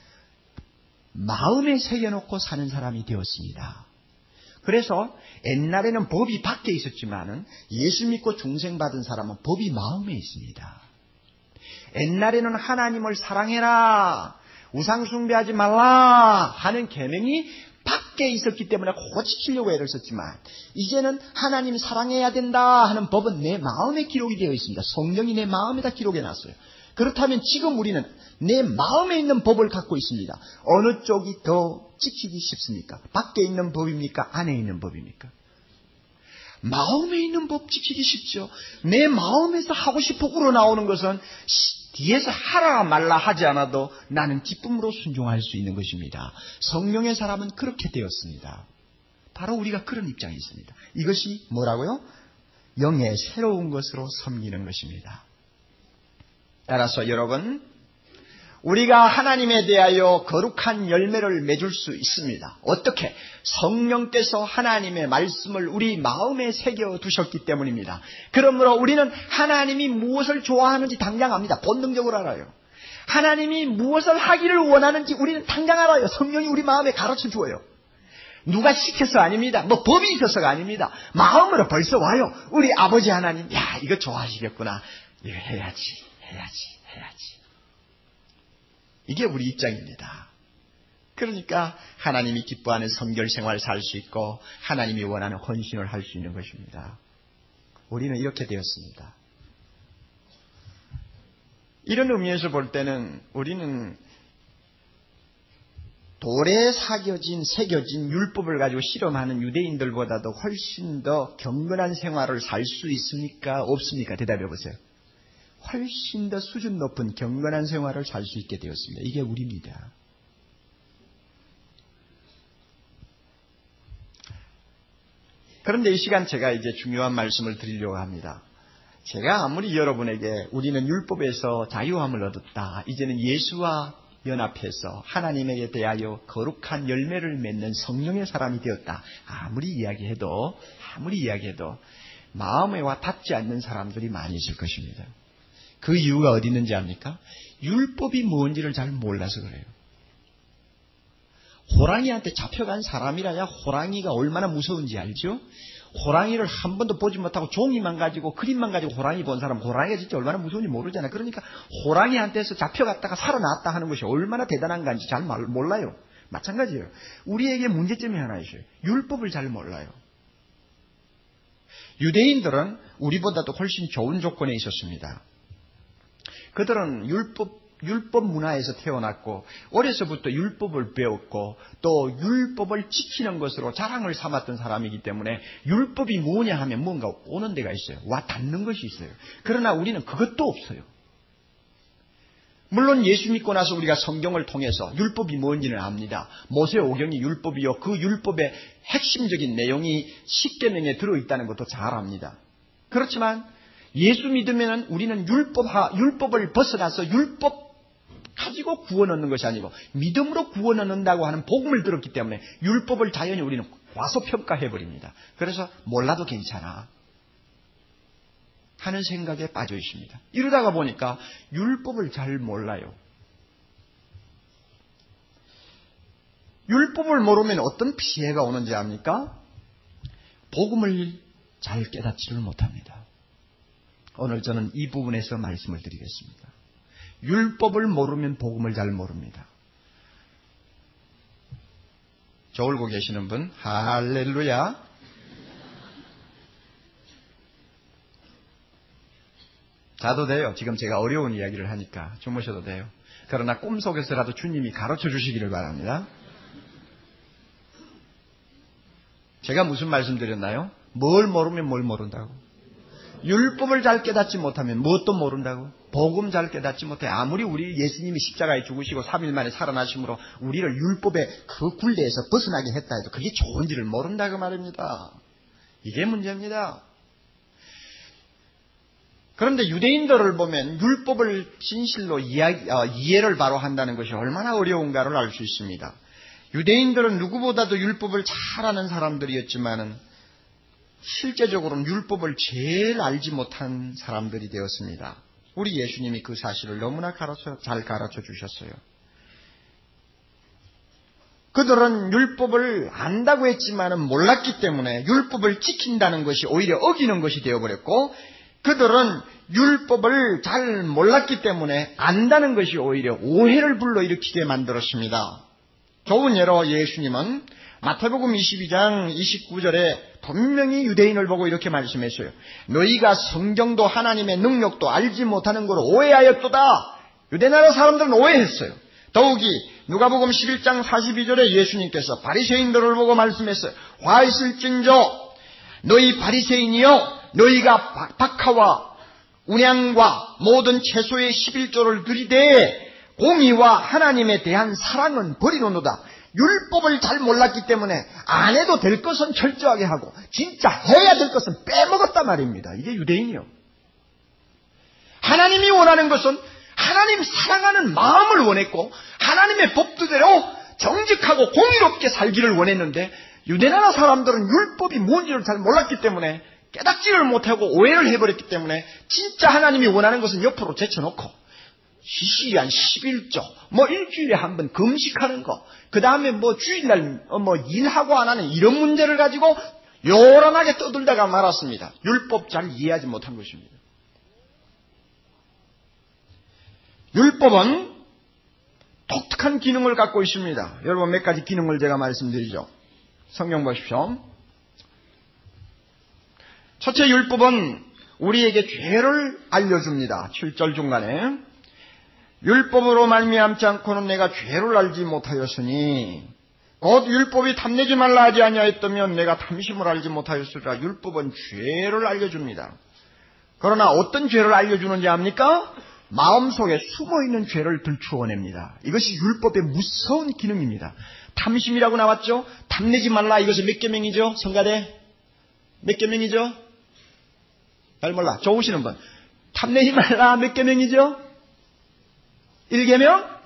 마음에 새겨놓고 사는 사람이 되었습니다. 그래서 옛날에는 법이 밖에 있었지만은 예수 믿고 중생받은 사람은 법이 마음에 있습니다. 옛날에는 하나님을 사랑해라, 우상 숭배하지 말라 하는 계명이 밖에 있었기 때문에 그거 지키려고 애를 썼지만 이제는 하나님 사랑해야 된다 하는 법은 내 마음에 기록이 되어 있습니다. 성령이 내 마음에다 기록해놨어요. 그렇다면 지금 우리는 내 마음에 있는 법을 갖고 있습니다. 어느 쪽이 더 지키기 쉽습니까? 밖에 있는 법입니까? 안에 있는 법입니까? 마음에 있는 법 지키기 쉽죠. 내 마음에서 하고 싶어 우러나오는 것은 뒤에서 하라 말라 하지 않아도 나는 기쁨으로 순종할 수 있는 것입니다. 성령의 사람은 그렇게 되었습니다. 바로 우리가 그런 입장에 있습니다. 이것이 뭐라고요? 영의 새로운 것으로 섬기는 것입니다. 따라서 여러분, 우리가 하나님에 대하여 거룩한 열매를 맺을 수 있습니다. 어떻게? 성령께서 하나님의 말씀을 우리 마음에 새겨두셨기 때문입니다. 그러므로 우리는 하나님이 무엇을 좋아하는지 당장 압니다. 본능적으로 알아요. 하나님이 무엇을 하기를 원하는지 우리는 당장 알아요. 성령이 우리 마음에 가르쳐 주어요. 누가 시켜서 아닙니다. 뭐 법이 있어서가 아닙니다. 마음으로 벌써 와요. 우리 아버지 하나님, 야, 이거 좋아하시겠구나. 이거 해야지. 이게 우리 입장입니다. 그러니까 하나님이 기뻐하는 성결 생활을 살 수 있고 하나님이 원하는 헌신을 할 수 있는 것입니다. 우리는 이렇게 되었습니다. 이런 의미에서 볼 때는 우리는 돌에 새겨진 율법을 가지고 실험하는 유대인들보다도 훨씬 더 경건한 생활을 살 수 있습니까? 없습니까? 대답해 보세요. 훨씬 더 수준 높은 경건한 생활을 살 수 있게 되었습니다. 이게 우리입니다. 그런데 이 시간 제가 이제 중요한 말씀을 드리려고 합니다. 제가 아무리 여러분에게 우리는 율법에서 자유함을 얻었다, 이제는 예수와 연합해서 하나님에게 대하여 거룩한 열매를 맺는 성령의 사람이 되었다, 아무리 이야기해도 마음에 와 닿지 않는 사람들이 많이 있을 것입니다. 그 이유가 어디 있는지 압니까? 율법이 뭔지를 잘 몰라서 그래요. 호랑이한테 잡혀간 사람이라야 호랑이가 얼마나 무서운지 알죠? 호랑이를 한 번도 보지 못하고 종이만 가지고 그림만 가지고 호랑이 본 사람, 호랑이가 진짜 얼마나 무서운지 모르잖아요. 그러니까 호랑이한테서 잡혀갔다가 살아났다 하는 것이 얼마나 대단한 건지 잘 몰라요. 마찬가지예요. 우리에게 문제점이 하나 있어요. 율법을 잘 몰라요. 유대인들은 우리보다도 훨씬 좋은 조건에 있었습니다. 그들은 율법 문화에서 태어났고 어려서부터 율법을 배웠고 또 율법을 지키는 것으로 자랑을 삼았던 사람이기 때문에 율법이 뭐냐 하면 뭔가 오는 데가 있어요. 와 닿는 것이 있어요. 그러나 우리는 그것도 없어요. 물론 예수 믿고 나서 우리가 성경을 통해서 율법이 뭔지는 압니다. 모세오경이 율법이요, 그 율법의 핵심적인 내용이 십계명에 들어있다는 것도 잘 압니다. 그렇지만 예수 믿으면 우리는 율법을 벗어나서 율법 가지고 구원 얻는 것이 아니고 믿음으로 구원 얻는다고 하는 복음을 들었기 때문에 율법을 자연히 우리는 과소평가해버립니다. 그래서 몰라도 괜찮아 하는 생각에 빠져 있습니다. 이러다가 보니까 율법을 잘 몰라요. 율법을 모르면 어떤 피해가 오는지 압니까? 복음을 잘 깨닫지를 못합니다. 오늘 저는 이 부분에서 말씀을 드리겠습니다. 율법을 모르면 복음을 잘 모릅니다. 저울고 계시는 분, 할렐루야. 자도 돼요. 지금 제가 어려운 이야기를 하니까 주무셔도 돼요. 그러나 꿈속에서라도 주님이 가르쳐 주시기를 바랍니다. 제가 무슨 말씀 드렸나요? 뭘 모르면 뭘 모른다고. 율법을 잘 깨닫지 못하면 무엇도 모른다고. 복음 잘 깨닫지 못해. 아무리 우리 예수님이 십자가에 죽으시고 3일 만에 살아나심으로 우리를 율법의 그 굴레에서 벗어나게 했다 해도 그게 좋은지를 모른다고 말입니다. 이게 문제입니다. 그런데 유대인들을 보면 율법을 진실로 이해를 바로 한다는 것이 얼마나 어려운가를 알 수 있습니다. 유대인들은 누구보다도 율법을 잘 아는 사람들이었지만은 실제적으로는 율법을 제일 알지 못한 사람들이 되었습니다. 우리 예수님이 그 사실을 너무나 잘 가르쳐 주셨어요. 그들은 율법을 안다고 했지만은 몰랐기 때문에 율법을 지킨다는 것이 오히려 어기는 것이 되어버렸고, 그들은 율법을 잘 몰랐기 때문에 안다는 것이 오히려 오해를 불러일으키게 만들었습니다. 좋은 예로 예수님은 마태복음 22장 29절에 분명히 유대인을 보고 이렇게 말씀했어요. 너희가 성경도 하나님의 능력도 알지 못하는 거로 오해하였도다. 유대나라 사람들은 오해했어요. 더욱이 누가복음 11장 42절에 예수님께서 바리새인들을 보고 말씀했어요. 화 있을진저 너희 바리새인이여, 너희가 박하와 운양과 모든 채소의 11조를 들이되 공의와 하나님에 대한 사랑은 버리노노다. 율법을 잘 몰랐기 때문에 안 해도 될 것은 철저하게 하고 진짜 해야 될 것은 빼먹었단 말입니다. 이게 유대인이요. 하나님이 원하는 것은 하나님 사랑하는 마음을 원했고 하나님의 법도대로 정직하고 공의롭게 살기를 원했는데, 유대나라 사람들은 율법이 뭔지를 잘 몰랐기 때문에 깨닫지를 못하고 오해를 해버렸기 때문에 진짜 하나님이 원하는 것은 옆으로 제쳐놓고 시시한 11조, 일주일에 한 번 금식하는 거, 그 다음에 주일날 일하고 안 하는 이런 문제를 가지고 요란하게 떠들다가 말았습니다. 율법 잘 이해하지 못한 것입니다. 율법은 독특한 기능을 갖고 있습니다. 여러분 몇 가지 기능을 제가 말씀드리죠. 성경 보십시오. 첫째, 율법은 우리에게 죄를 알려줍니다. 7절 중간에 율법으로 말미암지 않고는 내가 죄를 알지 못하였으니 곧 율법이 탐내지 말라 하지 아니하였다면 내가 탐심을 알지 못하였으리라. 율법은 죄를 알려줍니다. 그러나 어떤 죄를 알려주는지 압니까? 마음속에 숨어있는 죄를 들추어냅니다. 이것이 율법의 무서운 기능입니다. 탐심이라고 나왔죠? 탐내지 말라, 이것은 몇 계명이죠? 성가대? 몇 계명이죠? 잘 몰라. 좋으시는 분. 탐내지 말라 몇 계명이죠? 1계명?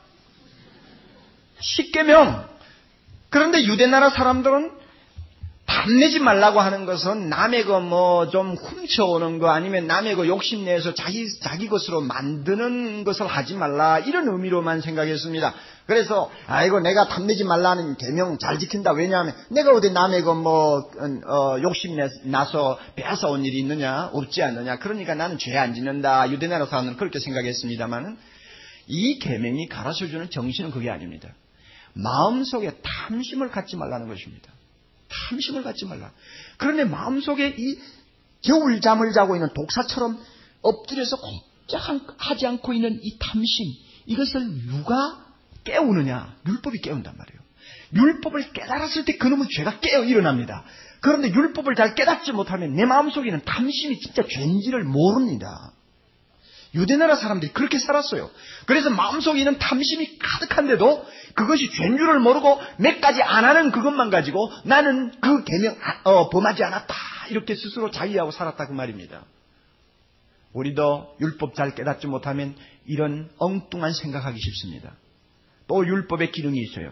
10계명. 그런데 유대나라 사람들은 탐내지 말라고 하는 것은 남의 거 좀 훔쳐오는 거, 아니면 남의 거 욕심내서 자기 것으로 만드는 것을 하지 말라, 이런 의미로만 생각했습니다. 그래서 아이고 내가 탐내지 말라는 계명 잘 지킨다. 왜냐하면 내가 어디 남의 거 욕심내서 빼앗아온 일이 있느냐, 없지 않느냐. 그러니까 나는 죄 안 짓는다. 유대나라 사람은 그렇게 생각했습니다만은 이 계명이 가르쳐주는 정신은 그게 아닙니다. 마음속에 탐심을 갖지 말라는 것입니다. 탐심을 갖지 말라. 그런데 마음속에 이 겨울잠을 자고 있는 독사처럼 엎드려서 꼼짝하지 않고 있는 이 탐심, 이것을 누가 깨우느냐? 율법이 깨운단 말이에요. 율법을 깨달았을 때 그놈은 죄가 깨어 일어납니다. 그런데 율법을 잘 깨닫지 못하면 내 마음속에 있는 탐심이 진짜 죄인지를 모릅니다. 유대나라 사람들이 그렇게 살았어요. 그래서 마음속에 있는 탐심이 가득한데도 그것이 죄인 줄을 모르고 몇 가지 안 하는 그것만 가지고 나는 그 계명 범하지 않았다, 이렇게 스스로 자위하고 살았다, 그 말입니다. 우리도 율법 잘 깨닫지 못하면 이런 엉뚱한 생각하기 쉽습니다. 또 율법의 기능이 있어요.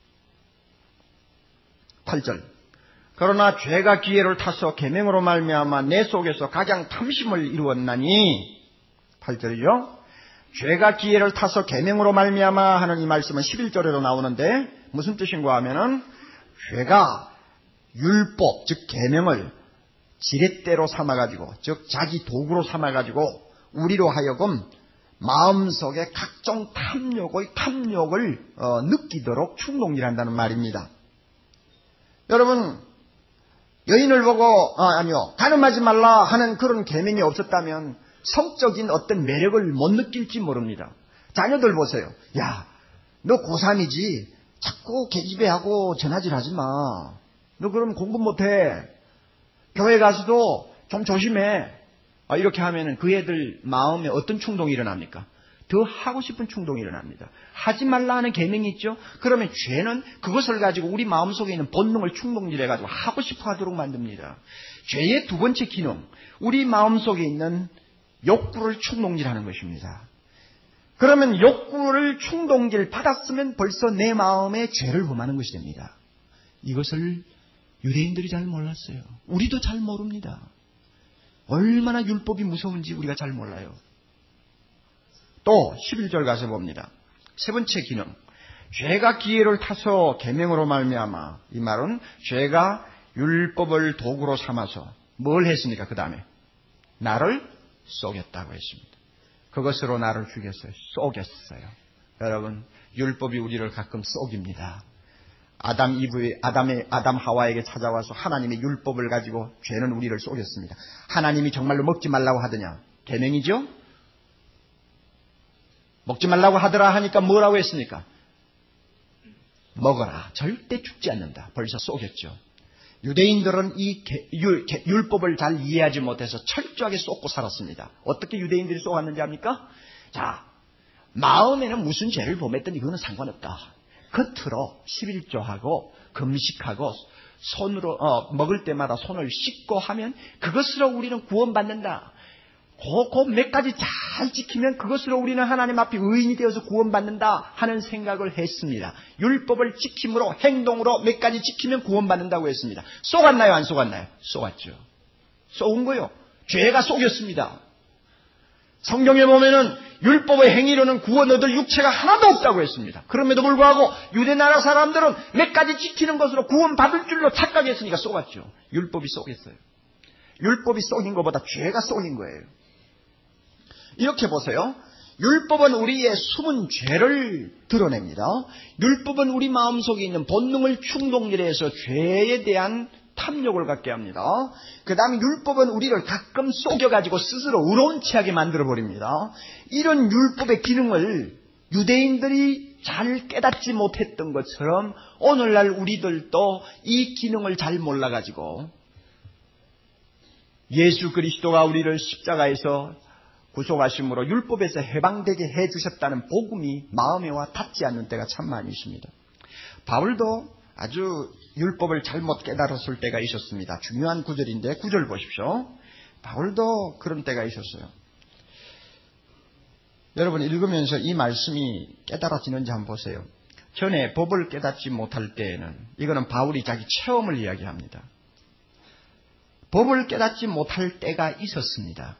8절. 그러나 죄가 기회를 타서 계명으로 말미암아 내 속에서 가장 탐심을 이루었나니, 8절이죠. 죄가 기회를 타서 계명으로 말미암아 하는 이 말씀은 11절에도 나오는데 무슨 뜻인가 하면은 죄가 율법, 즉 계명을 지렛대로 삼아가지고, 즉 자기 도구로 삼아가지고 우리로 하여금 마음속에 각종 탐욕을 느끼도록 충동질한다는 말입니다. 여러분, 여인을 보고 가늠하지 말라 하는 그런 계명이 없었다면 성적인 어떤 매력을 못 느낄지 모릅니다. 자녀들 보세요. 야, 너 고3이지? 자꾸 계집애하고 전화질 하지 마. 너 그러면 공부 못해. 교회 가서도 좀 조심해. 이렇게 하면은 그 애들 마음에 어떤 충동이 일어납니까? 더 하고 싶은 충동이 일어납니다. 하지 말라 하는 계명이 있죠? 그러면 죄는 그것을 가지고 우리 마음속에 있는 본능을 충동질해가지고 하고 싶어 하도록 만듭니다. 죄의 두 번째 기능, 우리 마음속에 있는 욕구를 충동질하는 것입니다. 그러면 욕구를 충동질 받았으면 벌써 내 마음에 죄를 범하는 것이 됩니다. 이것을 유대인들이 잘 몰랐어요. 우리도 잘 모릅니다. 얼마나 율법이 무서운지 우리가 잘 몰라요. 또 11절 가서 봅니다. 세 번째 기능, 죄가 기회를 타서 계명으로 말미암아, 이 말은 죄가 율법을 도구로 삼아서 뭘 했습니까? 그 다음에 나를 쏘겠다고 했습니다. 그것으로 나를 죽였어요. 쏘겠어요. 여러분, 율법이 우리를 가끔 쏘깁니다. 아담 하와에게 찾아와서 하나님의 율법을 가지고 죄는 우리를 쏘겠습니다. 하나님이 정말로 먹지 말라고 하더냐? 계명이죠? 먹지 말라고 하더라 하니까 뭐라고 했습니까? 먹어라. 절대 죽지 않는다. 벌써 쏘겠죠. 유대인들은 이 율법을 잘 이해하지 못해서 철저하게 쏟고 살았습니다. 어떻게 유대인들이 쏘았는지 압니까? 자, 마음에는 무슨 죄를 범했더니 그거는 상관없다. 겉으로 11조하고 금식하고 손으로 먹을 때마다 손을 씻고 하면 그것으로 우리는 구원받는다. 그 몇 가지 잘 지키면 그것으로 우리는 하나님 앞에 의인이 되어서 구원받는다 하는 생각을 했습니다. 율법을 지킴으로 행동으로 몇 가지 지키면 구원받는다고 했습니다. 쏘았나요? 안 쏘았나요? 쏘았죠. 쏘은 거요. 죄가 쏘겼습니다. 성경에 보면은 율법의 행위로는 구원 얻을 육체가 하나도 없다고 했습니다. 그럼에도 불구하고 유대 나라 사람들은 몇 가지 지키는 것으로 구원받을 줄로 착각했으니까 쏘았죠. 율법이 쏘겠어요. 율법이 쏘긴 것보다 죄가 쏘긴 거예요. 이렇게 보세요. 율법은 우리의 숨은 죄를 드러냅니다. 율법은 우리 마음속에 있는 본능을 충동질해서 죄에 대한 탐욕을 갖게 합니다. 그 다음에 율법은 우리를 가끔 속여가지고 스스로 의로운 체하게 만들어버립니다. 이런 율법의 기능을 유대인들이 잘 깨닫지 못했던 것처럼 오늘날 우리들도 이 기능을 잘 몰라가지고 예수 그리스도가 우리를 십자가에서 구속하심으로 율법에서 해방되게 해주셨다는 복음이 마음에 와 닿지 않는 때가 참 많이 있습니다. 바울도 아주 율법을 잘못 깨달았을 때가 있었습니다. 중요한 구절인데 9절 보십시오. 바울도 그런 때가 있었어요. 여러분 읽으면서 이 말씀이 깨달아지는지 한번 보세요. 전에 법을 깨닫지 못할 때에는 이거는 바울이 자기 체험을 이야기합니다. 법을 깨닫지 못할 때가 있었습니다.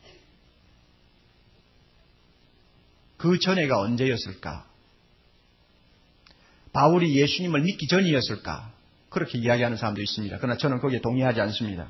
그 전에가 언제였을까? 바울이 예수님을 믿기 전이었을까? 그렇게 이야기하는 사람도 있습니다. 그러나 저는 거기에 동의하지 않습니다.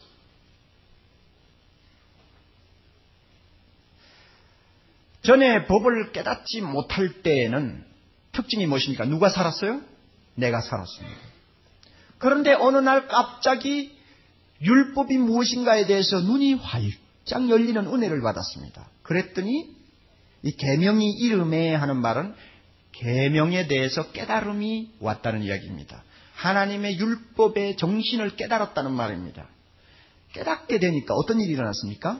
전에 법을 깨닫지 못할 때에는 특징이 무엇입니까? 누가 살았어요? 내가 살았습니다. 그런데 어느 날 갑자기 율법이 무엇인가에 대해서 눈이 활짝 열리는 은혜를 받았습니다. 그랬더니 이 계명이 이름에 하는 말은 계명에 대해서 깨달음이 왔다는 이야기입니다. 하나님의 율법의 정신을 깨달았다는 말입니다. 깨닫게 되니까 어떤 일이 일어났습니까?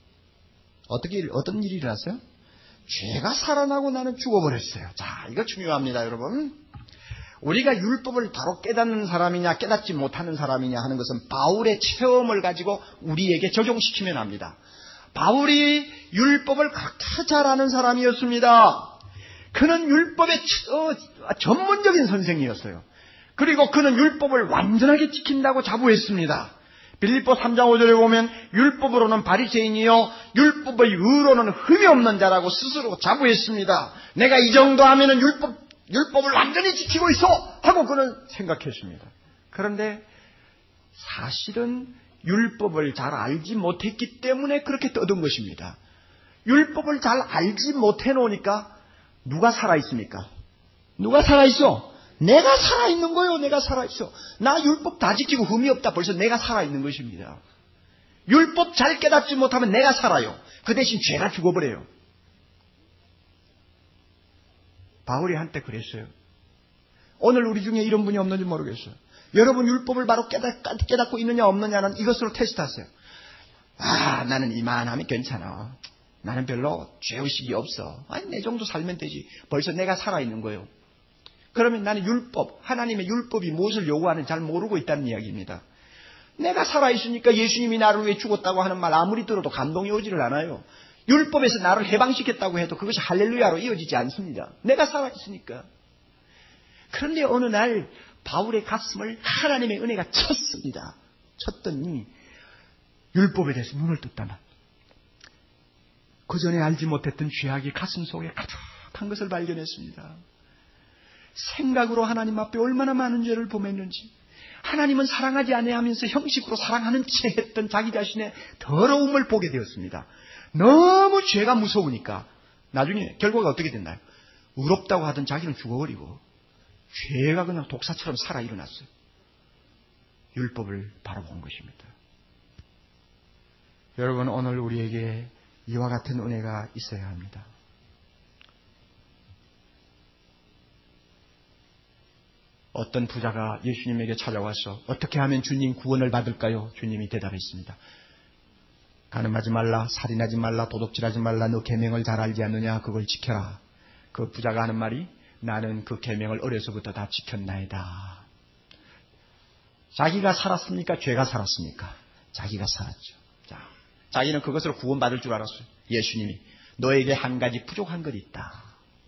어떤 일이 일어났어요? 죄가 살아나고 나는 죽어버렸어요. 자, 이거 중요합니다, 여러분. 우리가 율법을 바로 깨닫는 사람이냐 깨닫지 못하는 사람이냐 하는 것은 바울의 체험을 가지고 우리에게 적용시키면 합니다. 바울이 율법을 그렇게 잘 아는 사람이었습니다. 그는 율법의 전문적인 선생이었어요. 그리고 그는 율법을 완전하게 지킨다고 자부했습니다. 빌립보 3장 5절에 보면 율법으로는 바리새인이요 율법의 의로는 흠이 없는 자라고 스스로 자부했습니다. 내가 이 정도 하면은 율법을 완전히 지키고 있어 하고 그는 생각했습니다. 그런데 사실은 율법을 잘 알지 못했기 때문에 그렇게 떠든 것입니다. 율법을 잘 알지 못해 놓으니까 누가 살아있습니까? 누가 살아있어? 내가 살아있는 거예요. 내가 살아있어. 나 율법 다 지키고 흠이 없다. 벌써 내가 살아있는 것입니다. 율법 잘 깨닫지 못하면 내가 살아요. 그 대신 죄가 죽어버려요. 바울이 한때 그랬어요. 오늘 우리 중에 이런 분이 없는지 모르겠어요. 여러분 율법을 바로 깨닫고 있느냐 없느냐는 이것으로 테스트하세요. 나는 이만하면 괜찮아. 나는 별로 죄의식이 없어. 아니 내 정도 살면 되지. 벌써 내가 살아있는 거예요. 그러면 나는 율법, 하나님의 율법이 무엇을 요구하는지 잘 모르고 있다는 이야기입니다. 내가 살아있으니까 예수님이 나를 위해 죽었다고 하는 말 아무리 들어도 감동이 오지를 않아요. 율법에서 나를 해방시켰다고 해도 그것이 할렐루야로 이어지지 않습니다. 내가 살아있으니까. 그런데 어느 날 바울의 가슴을 하나님의 은혜가 쳤습니다. 쳤더니 율법에 대해서 눈을 떴다만 그 전에 알지 못했던 죄악이 가슴 속에 가득한 것을 발견했습니다. 생각으로 하나님 앞에 얼마나 많은 죄를 범했는지, 하나님은 사랑하지 아니하면서 형식으로 사랑하는 채 했던 자기 자신의 더러움을 보게 되었습니다. 너무 죄가 무서우니까 나중에 결과가 어떻게 됐나요? 의롭다고 하던 자기는 죽어버리고 죄가 그냥 독사처럼 살아 일어났어요. 율법을 바라본 것입니다. 여러분, 오늘 우리에게 이와 같은 은혜가 있어야 합니다. 어떤 부자가 예수님에게 찾아와서 어떻게 하면 주님 구원을 받을까요? 주님이 대답했습니다. 간음하지 말라, 살인하지 말라, 도둑질하지 말라, 너 계명을 잘 알지 않느냐? 그걸 지켜라. 그 부자가 하는 말이 나는 그 계명을 어려서부터 다 지켰나이다. 자기가 살았습니까? 죄가 살았습니까? 자기가 살았죠. 자기는 그것으로 구원받을 줄 알았어요. 예수님이 너에게 한 가지 부족한 것 있다.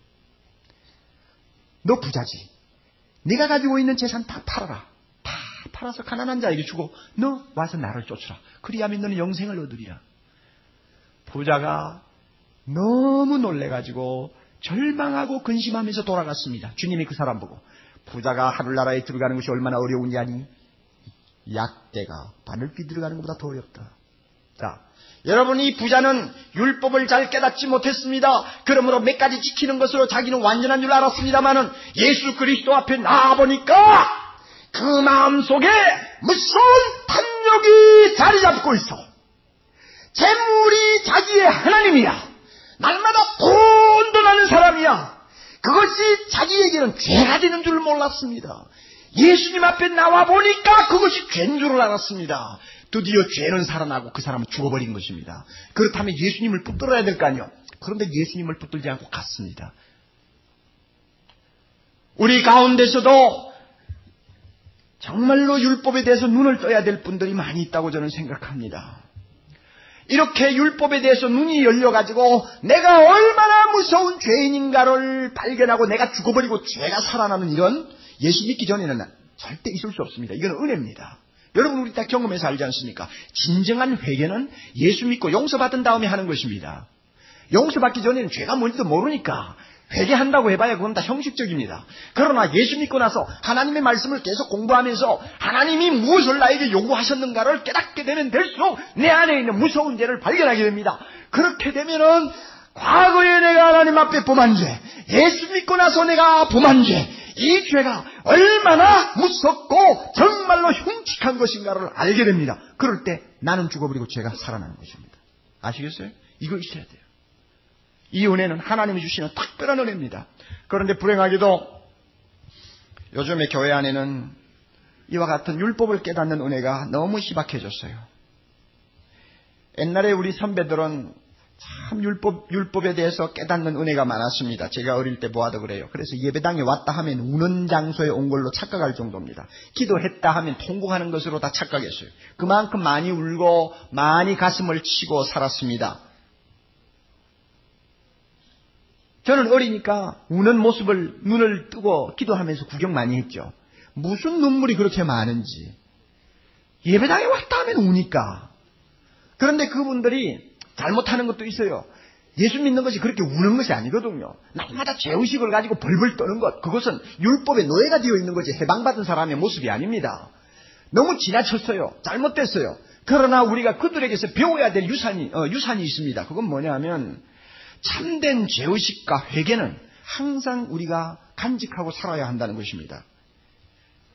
너 부자지. 네가 가지고 있는 재산 다 팔아라. 다 팔아서 가난한 자에게 주고 너 와서 나를 쫓으라. 그리하면 너는 영생을 얻으리라. 부자가 너무 놀래가지고 절망하고 근심하면서 돌아갔습니다. 주님이 그 사람 보고 부자가 하늘나라에 들어가는 것이 얼마나 어려운지 아니? 약대가 바늘귀 들어가는 것보다 더 어렵다. 자, 여러분, 이 부자는 율법을 잘 깨닫지 못했습니다. 그러므로 몇 가지 지키는 것으로 자기는 완전한 줄 알았습니다마는 예수 그리스도 앞에 나와보니까 그 마음속에 무서운 탐욕이 자리 잡고 있어. 재물이 자기의 하나님이야. 날마다 돈도 나는 사람이야. 그것이 자기에게는 죄가 되는 줄 몰랐습니다. 예수님 앞에 나와보니까 그것이 죄인 줄 알았습니다. 드디어 죄는 살아나고 그 사람은 죽어버린 것입니다. 그렇다면 예수님을 붙들어야 될 거 아니요. 그런데 예수님을 붙들지 않고 갔습니다. 우리 가운데서도 정말로 율법에 대해서 눈을 떠야 될 분들이 많이 있다고 저는 생각합니다. 이렇게 율법에 대해서 눈이 열려가지고 내가 얼마나 무서운 죄인인가를 발견하고 내가 죽어버리고 죄가 살아나는 일은 예수 믿기 전에는 절대 있을 수 없습니다. 이건 은혜입니다. 여러분, 우리 다 경험해서 알지 않습니까? 진정한 회개는 예수 믿고 용서받은 다음에 하는 것입니다. 용서받기 전에는 죄가 뭔지도 모르니까 회개한다고 해봐야 그건 다 형식적입니다. 그러나 예수 믿고 나서 하나님의 말씀을 계속 공부하면서 하나님이 무엇을 나에게 요구하셨는가를 깨닫게 되면 될수록 내 안에 있는 무서운 죄를 발견하게 됩니다. 그렇게 되면은 과거에 내가 하나님 앞에 범한 죄, 예수 믿고 나서 내가 범한 죄, 이 죄가 얼마나 무섭고 정말로 흉측한 것인가를 알게 됩니다. 그럴 때 나는 죽어버리고 죄가 살아나는 것입니다. 아시겠어요? 이거 있어야 돼요. 이 은혜는 하나님이 주시는 특별한 은혜입니다. 그런데 불행하게도 요즘에 교회 안에는 이와 같은 율법을 깨닫는 은혜가 너무 희박해졌어요. 옛날에 우리 선배들은 참 율법에 대해서 깨닫는 은혜가 많았습니다. 제가 어릴 때 보아도 그래요. 그래서 예배당에 왔다 하면 우는 장소에 온 걸로 착각할 정도입니다. 기도했다 하면 통곡하는 것으로 다 착각했어요. 그만큼 많이 울고 많이 가슴을 치고 살았습니다. 저는 어리니까 우는 모습을 눈을 뜨고 기도하면서 구경 많이 했죠. 무슨 눈물이 그렇게 많은지. 예배당에 왔다 하면 우니까. 그런데 그분들이 잘못하는 것도 있어요. 예수 믿는 것이 그렇게 우는 것이 아니거든요. 날마다 죄의식을 가지고 벌벌 떠는 것, 그것은 율법에 노예가 되어 있는 거지 해방받은 사람의 모습이 아닙니다. 너무 지나쳤어요. 잘못됐어요. 그러나 우리가 그들에게서 배워야 될 유산이 있습니다. 그건 뭐냐면 참된 죄의식과 회개는 항상 우리가 간직하고 살아야 한다는 것입니다.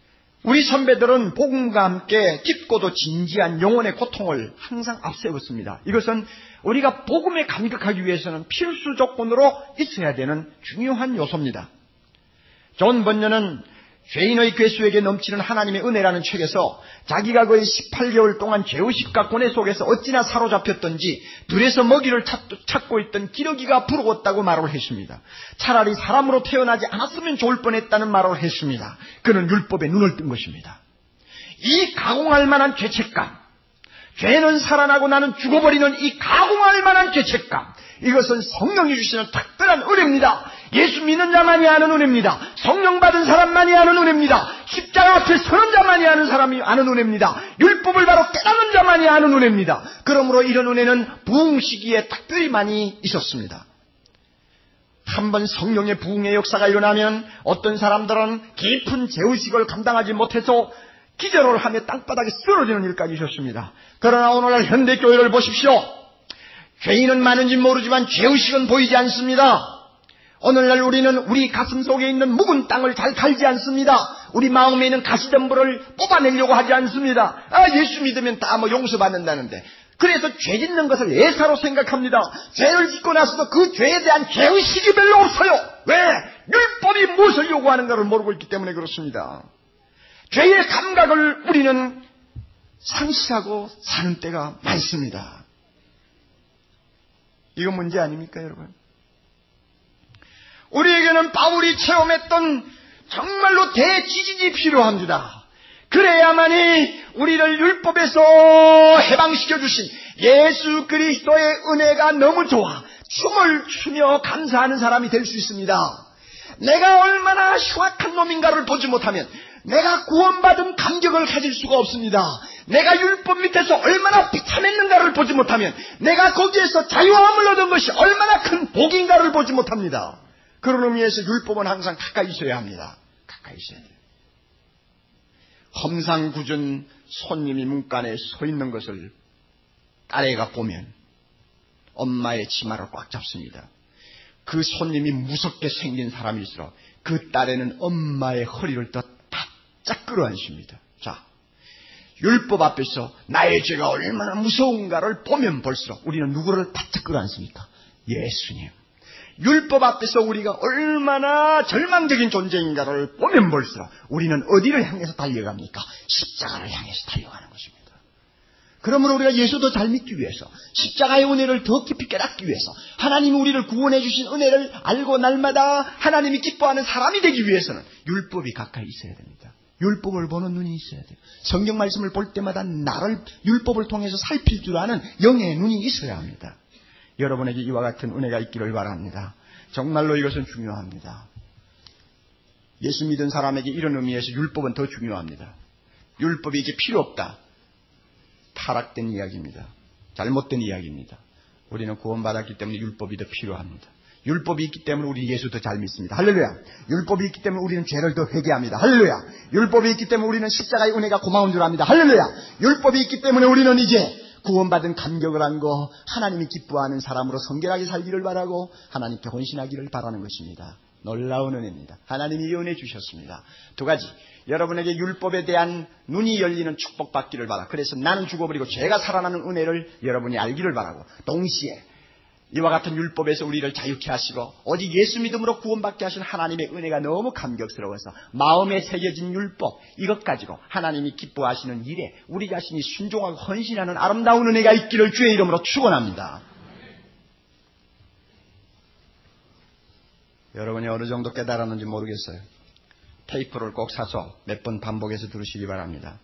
우리 선배들은 복음과 함께 깊고도 진지한 영혼의 고통을 항상 앞세웠습니다. 이것은 우리가 복음에 감격하기 위해서는 필수 조건으로 있어야 되는 중요한 요소입니다. 존 번연은 죄인의 괴수에게 넘치는 하나님의 은혜라는 책에서 자기가 거의 18개월 동안 죄의식과 고뇌 속에서 어찌나 사로잡혔던지 들에서 먹이를 찾고 있던 기러기가 부러웠다고 말을 했습니다. 차라리 사람으로 태어나지 않았으면 좋을 뻔했다는 말을 했습니다. 그는 율법에 눈을 뜬 것입니다. 이 가공할 만한 죄책감, 죄는 살아나고 나는 죽어버리는 이 가공할 만한 죄책감, 이것은 성령이 주시는 특별한 은혜입니다. 예수 믿는 자만이 아는 은혜입니다. 성령 받은 사람만이 아는 은혜입니다. 십자가 앞에 서는 자만이 아는 사람이 아는 은혜입니다. 율법을 바로 깨닫는 자만이 아는 은혜입니다. 그러므로 이런 은혜는 부흥 시기에 특별히 많이 있었습니다. 한번 성령의 부흥의 역사가 일어나면 어떤 사람들은 깊은 죄의식을 감당하지 못해서 기절을 하며 땅바닥에 쓰러지는 일까지 있었습니다. 그러나 오늘날 현대교회를 보십시오. 죄인은 많은지 모르지만 죄의식은 보이지 않습니다. 오늘날 우리는 우리 가슴 속에 있는 묵은 땅을 잘 갈지 않습니다. 우리 마음에 있는 가시덤불을 뽑아내려고 하지 않습니다. 예수 믿으면 다 용서받는다는데. 그래서 죄 짓는 것을 예사로 생각합니다. 죄를 짓고 나서도 그 죄에 대한 죄의식이 별로 없어요. 왜? 율법이 무엇을 요구하는가를 모르고 있기 때문에 그렇습니다. 죄의 감각을 우리는 상실하고 사는 때가 많습니다. 이건 문제 아닙니까, 여러분? 우리에게는 바울이 체험했던 정말로 대지진이 필요합니다. 그래야만이 우리를 율법에서 해방시켜 주신 예수 그리스도의 은혜가 너무 좋아 춤을 추며 감사하는 사람이 될 수 있습니다. 내가 얼마나 흉악한 놈인가를 보지 못하면 내가 구원받은 감격을 가질 수가 없습니다. 내가 율법 밑에서 얼마나 비참했는가를 보지 못하면 내가 거기에서 자유함을 얻은 것이 얼마나 큰 복인가를 보지 못합니다. 그런 의미에서 율법은 항상 가까이 있어야 합니다. 가까이 있어야 돼요. 험상궂은 손님이 문간에 서 있는 것을 딸애가 보면 엄마의 치마를 꽉 잡습니다. 그 손님이 무섭게 생긴 사람일수록 그 딸애는 엄마의 허리를 더 바짝 끌어안습니다. 자, 율법 앞에서 나의 죄가 얼마나 무서운가를 보면 볼수록 우리는 누구를 바짝 끌어안습니까? 예수님. 율법 앞에서 우리가 얼마나 절망적인 존재인가를 보면 볼수록 우리는 어디를 향해서 달려갑니까? 십자가를 향해서 달려가는 것입니다. 그러므로 우리가 예수 더 잘 믿기 위해서, 십자가의 은혜를 더 깊이 깨닫기 위해서, 하나님이 우리를 구원해 주신 은혜를 알고 날마다 하나님이 기뻐하는 사람이 되기 위해서는 율법이 가까이 있어야 됩니다. 율법을 보는 눈이 있어야 돼요. 성경 말씀을 볼 때마다 나를 율법을 통해서 살필 줄 아는 영의 눈이 있어야 합니다. 여러분에게 이와 같은 은혜가 있기를 바랍니다. 정말로 이것은 중요합니다. 예수 믿은 사람에게 이런 의미에서 율법은 더 중요합니다. 율법이 이제 필요 없다. 타락된 이야기입니다. 잘못된 이야기입니다. 우리는 구원받았기 때문에 율법이 더 필요합니다. 율법이 있기 때문에 우리 예수 더 잘 믿습니다. 할렐루야. 율법이 있기 때문에 우리는 죄를 더 회개합니다. 할렐루야. 율법이 있기 때문에 우리는 십자가의 은혜가 고마운 줄 압니다. 할렐루야. 율법이 있기 때문에 우리는 이제 구원받은 감격을 안고 하나님이 기뻐하는 사람으로 성결하게 살기를 바라고 하나님께 헌신하기를 바라는 것입니다. 놀라운 은혜입니다. 하나님이 이 은혜 주셨습니다. 두 가지. 여러분에게 율법에 대한 눈이 열리는 축복받기를 바라. 그래서 나는 죽어버리고 죄가 살아나는 은혜를 여러분이 알기를 바라고, 동시에 이와 같은 율법에서 우리를 자유케 하시고 오직 예수 믿음으로 구원받게 하신 하나님의 은혜가 너무 감격스러워서 마음에 새겨진 율법, 이것 가지고 하나님이 기뻐하시는 일에 우리 자신이 순종하고 헌신하는 아름다운 은혜가 있기를 주의 이름으로 축원합니다. 여러분이 어느 정도 깨달았는지 모르겠어요. 테이프를 꼭 사서 몇 번 반복해서 들으시기 바랍니다.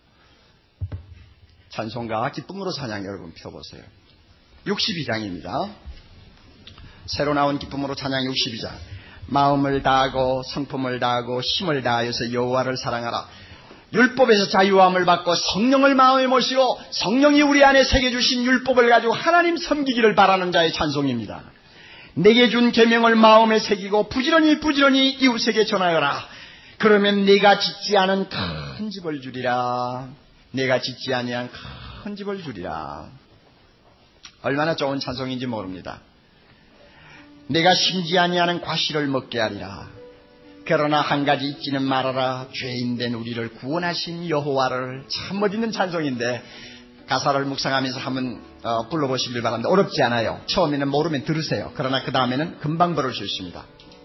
찬송가 기쁨으로 찬양 여러분 펴보세요. 62장입니다. 새로 나온 기쁨으로 찬양 62장. 마음을 다하고 성품을 다하고 힘을 다하여서 여호와를 사랑하라. 율법에서 자유함을 받고 성령을 마음에 모시고 성령이 우리 안에 새겨주신 율법을 가지고 하나님 섬기기를 바라는 자의 찬송입니다. 내게 준 계명을 마음에 새기고 부지런히 이웃에게 전하여라. 그러면 네가 짓지 않은 큰 집을 주리라. 내가 짓지 아니한 큰 집을 주리라. 얼마나 좋은 찬송인지 모릅니다. 내가 심지 아니하는 과실을 먹게 하리라. 그러나 한 가지 잊지는 말아라. 죄인된 우리를 구원하신 여호와를. 참 멋있는 찬송인데 가사를 묵상하면서 한번 불러보시길 바랍니다. 어렵지 않아요. 처음에는 모르면 들으세요. 그러나 그 다음에는 금방 부를 수 있습니다.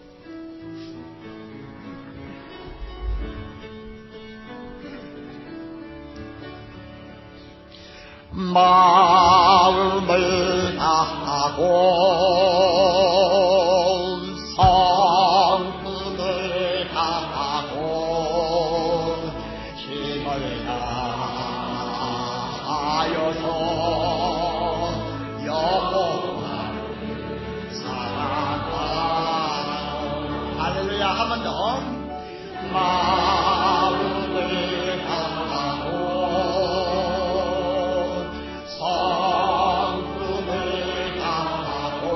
마음을 다하고 성품을 다하고 힘을 다하여서 여호와를 사랑하라. 할렐루야. 한 번 더. 마음을 다하고 성품을 다하고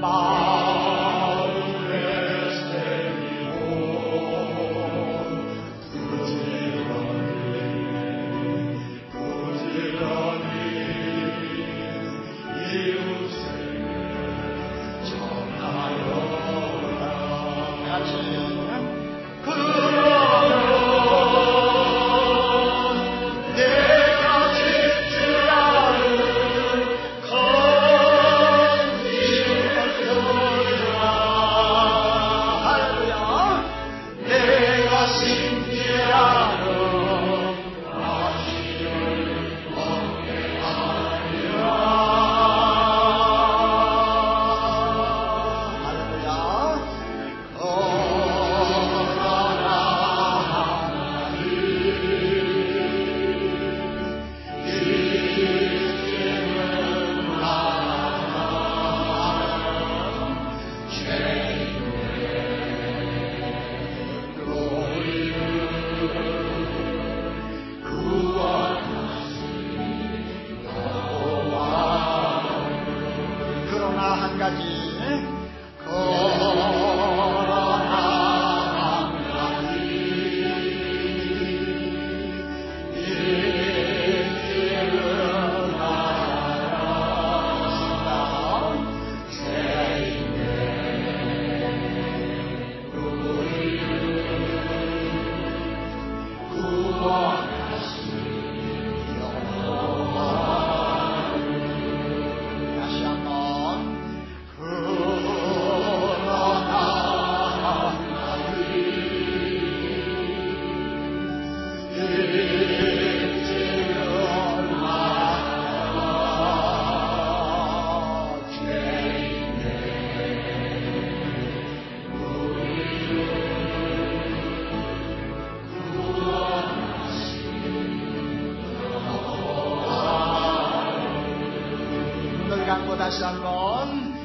다시 한번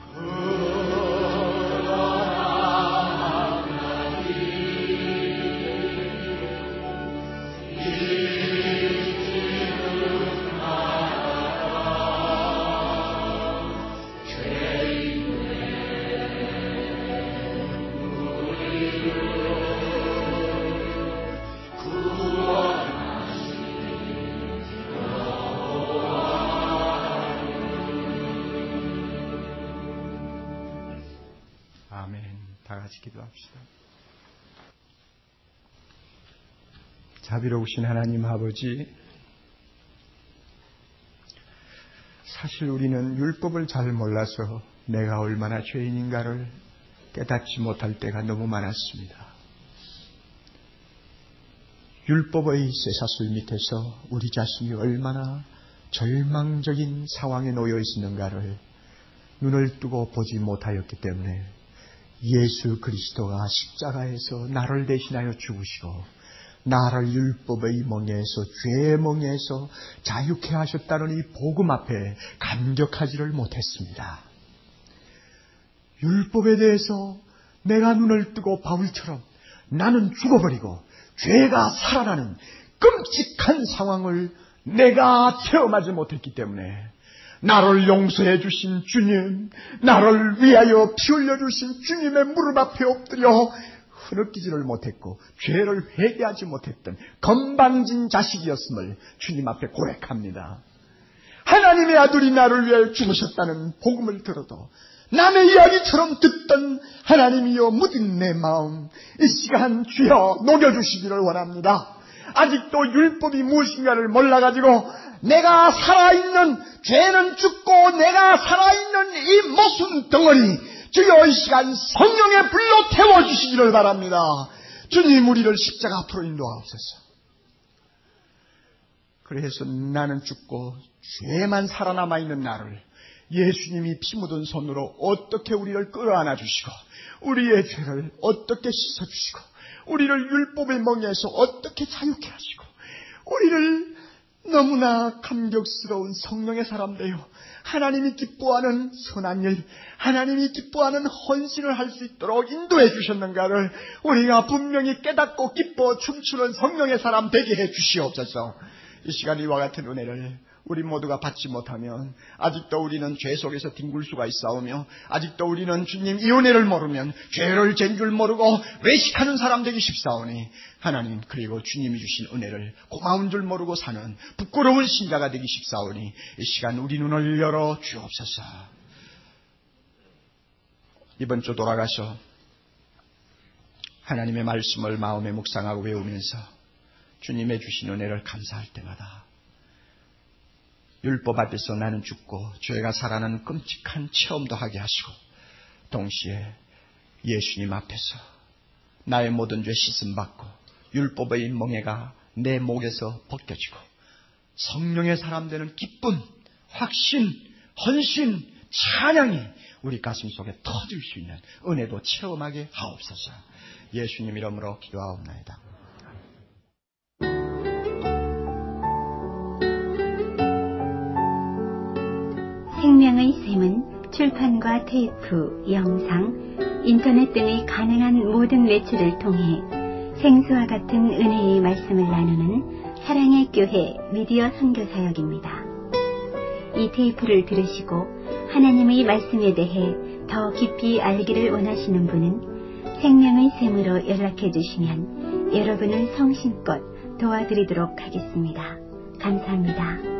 다 같이 기도합시다. 자비로우신 하나님 아버지, 사실 우리는 율법을 잘 몰라서 내가 얼마나 죄인인가를 깨닫지 못할 때가 너무 많았습니다. 율법의 쇠사슬 밑에서 우리 자신이 얼마나 절망적인 상황에 놓여 있었는가를 눈을 뜨고 보지 못하였기 때문에 예수 그리스도가 십자가에서 나를 대신하여 죽으시고 나를 율법의 멍에서 죄의 멍에서 자유케 하셨다는 이 복음 앞에 감격하지를 못했습니다. 율법에 대해서 내가 눈을 뜨고 바울처럼 나는 죽어버리고 죄가 살아나는 끔찍한 상황을 내가 체험하지 못했기 때문에 나를 용서해 주신 주님, 나를 위하여 피 흘려 주신 주님의 무릎 앞에 엎드려 흐느끼지를 못했고 죄를 회개하지 못했던 건방진 자식이었음을 주님 앞에 고백합니다. 하나님의 아들이 나를 위하여 죽으셨다는 복음을 들어도 남의 이야기처럼 듣던 하나님이여 묻은 내 마음, 이 시간 주여 녹여주시기를 원합니다. 아직도 율법이 무엇인가를 몰라가지고 내가 살아있는, 죄는 죽고 내가 살아있는 이 모순 덩어리, 주여 이 시간 성령의 불로 태워주시기를 바랍니다. 주님, 우리를 십자가 앞으로 인도하옵소서. 그래서 나는 죽고 죄만 살아남아있는 나를 예수님이 피 묻은 손으로 어떻게 우리를 끌어안아 주시고 우리의 죄를 어떻게 씻어주시고 우리를 율법의 멍에서 어떻게 자유케 하시고 우리를 너무나 감격스러운 성령의 사람 되어 하나님이 기뻐하는 선한 일, 하나님이 기뻐하는 헌신을 할 수 있도록 인도해 주셨는가를 우리가 분명히 깨닫고 기뻐 춤추는 성령의 사람 되게 해 주시옵소서. 이 시간 이와 같은 은혜를 우리 모두가 받지 못하면 아직도 우리는 죄 속에서 뒹굴 수가 있사오며 아직도 우리는 주님 이 은혜를 모르면 죄를 진 줄 모르고 외식하는 사람 되기 쉽사오니 하나님 그리고 주님이 주신 은혜를 고마운 줄 모르고 사는 부끄러운 신자가 되기 쉽사오니 이 시간 우리 눈을 열어 주옵소서. 이번 주 돌아가서 하나님의 말씀을 마음에 묵상하고 외우면서 주님의 주신 은혜를 감사할 때마다 율법 앞에서 나는 죽고 죄가 살아나는 끔찍한 체험도 하게 하시고 동시에 예수님 앞에서 나의 모든 죄 씻음받고 율법의 멍에가 내 목에서 벗겨지고 성령의 사람 되는 기쁨, 확신, 헌신, 찬양이 우리 가슴 속에 터질 수 있는 은혜도 체험하게 하옵소서. 예수님 이름으로 기도하옵나이다.
생명의 샘은 출판과 테이프, 영상, 인터넷 등의 가능한 모든 매체를 통해 생수와 같은 은혜의 말씀을 나누는 사랑의 교회 미디어 선교사역입니다. 이 테이프를 들으시고 하나님의 말씀에 대해 더 깊이 알기를 원하시는 분은 생명의 샘으로 연락해 주시면 여러분을 성심껏 도와드리도록 하겠습니다. 감사합니다.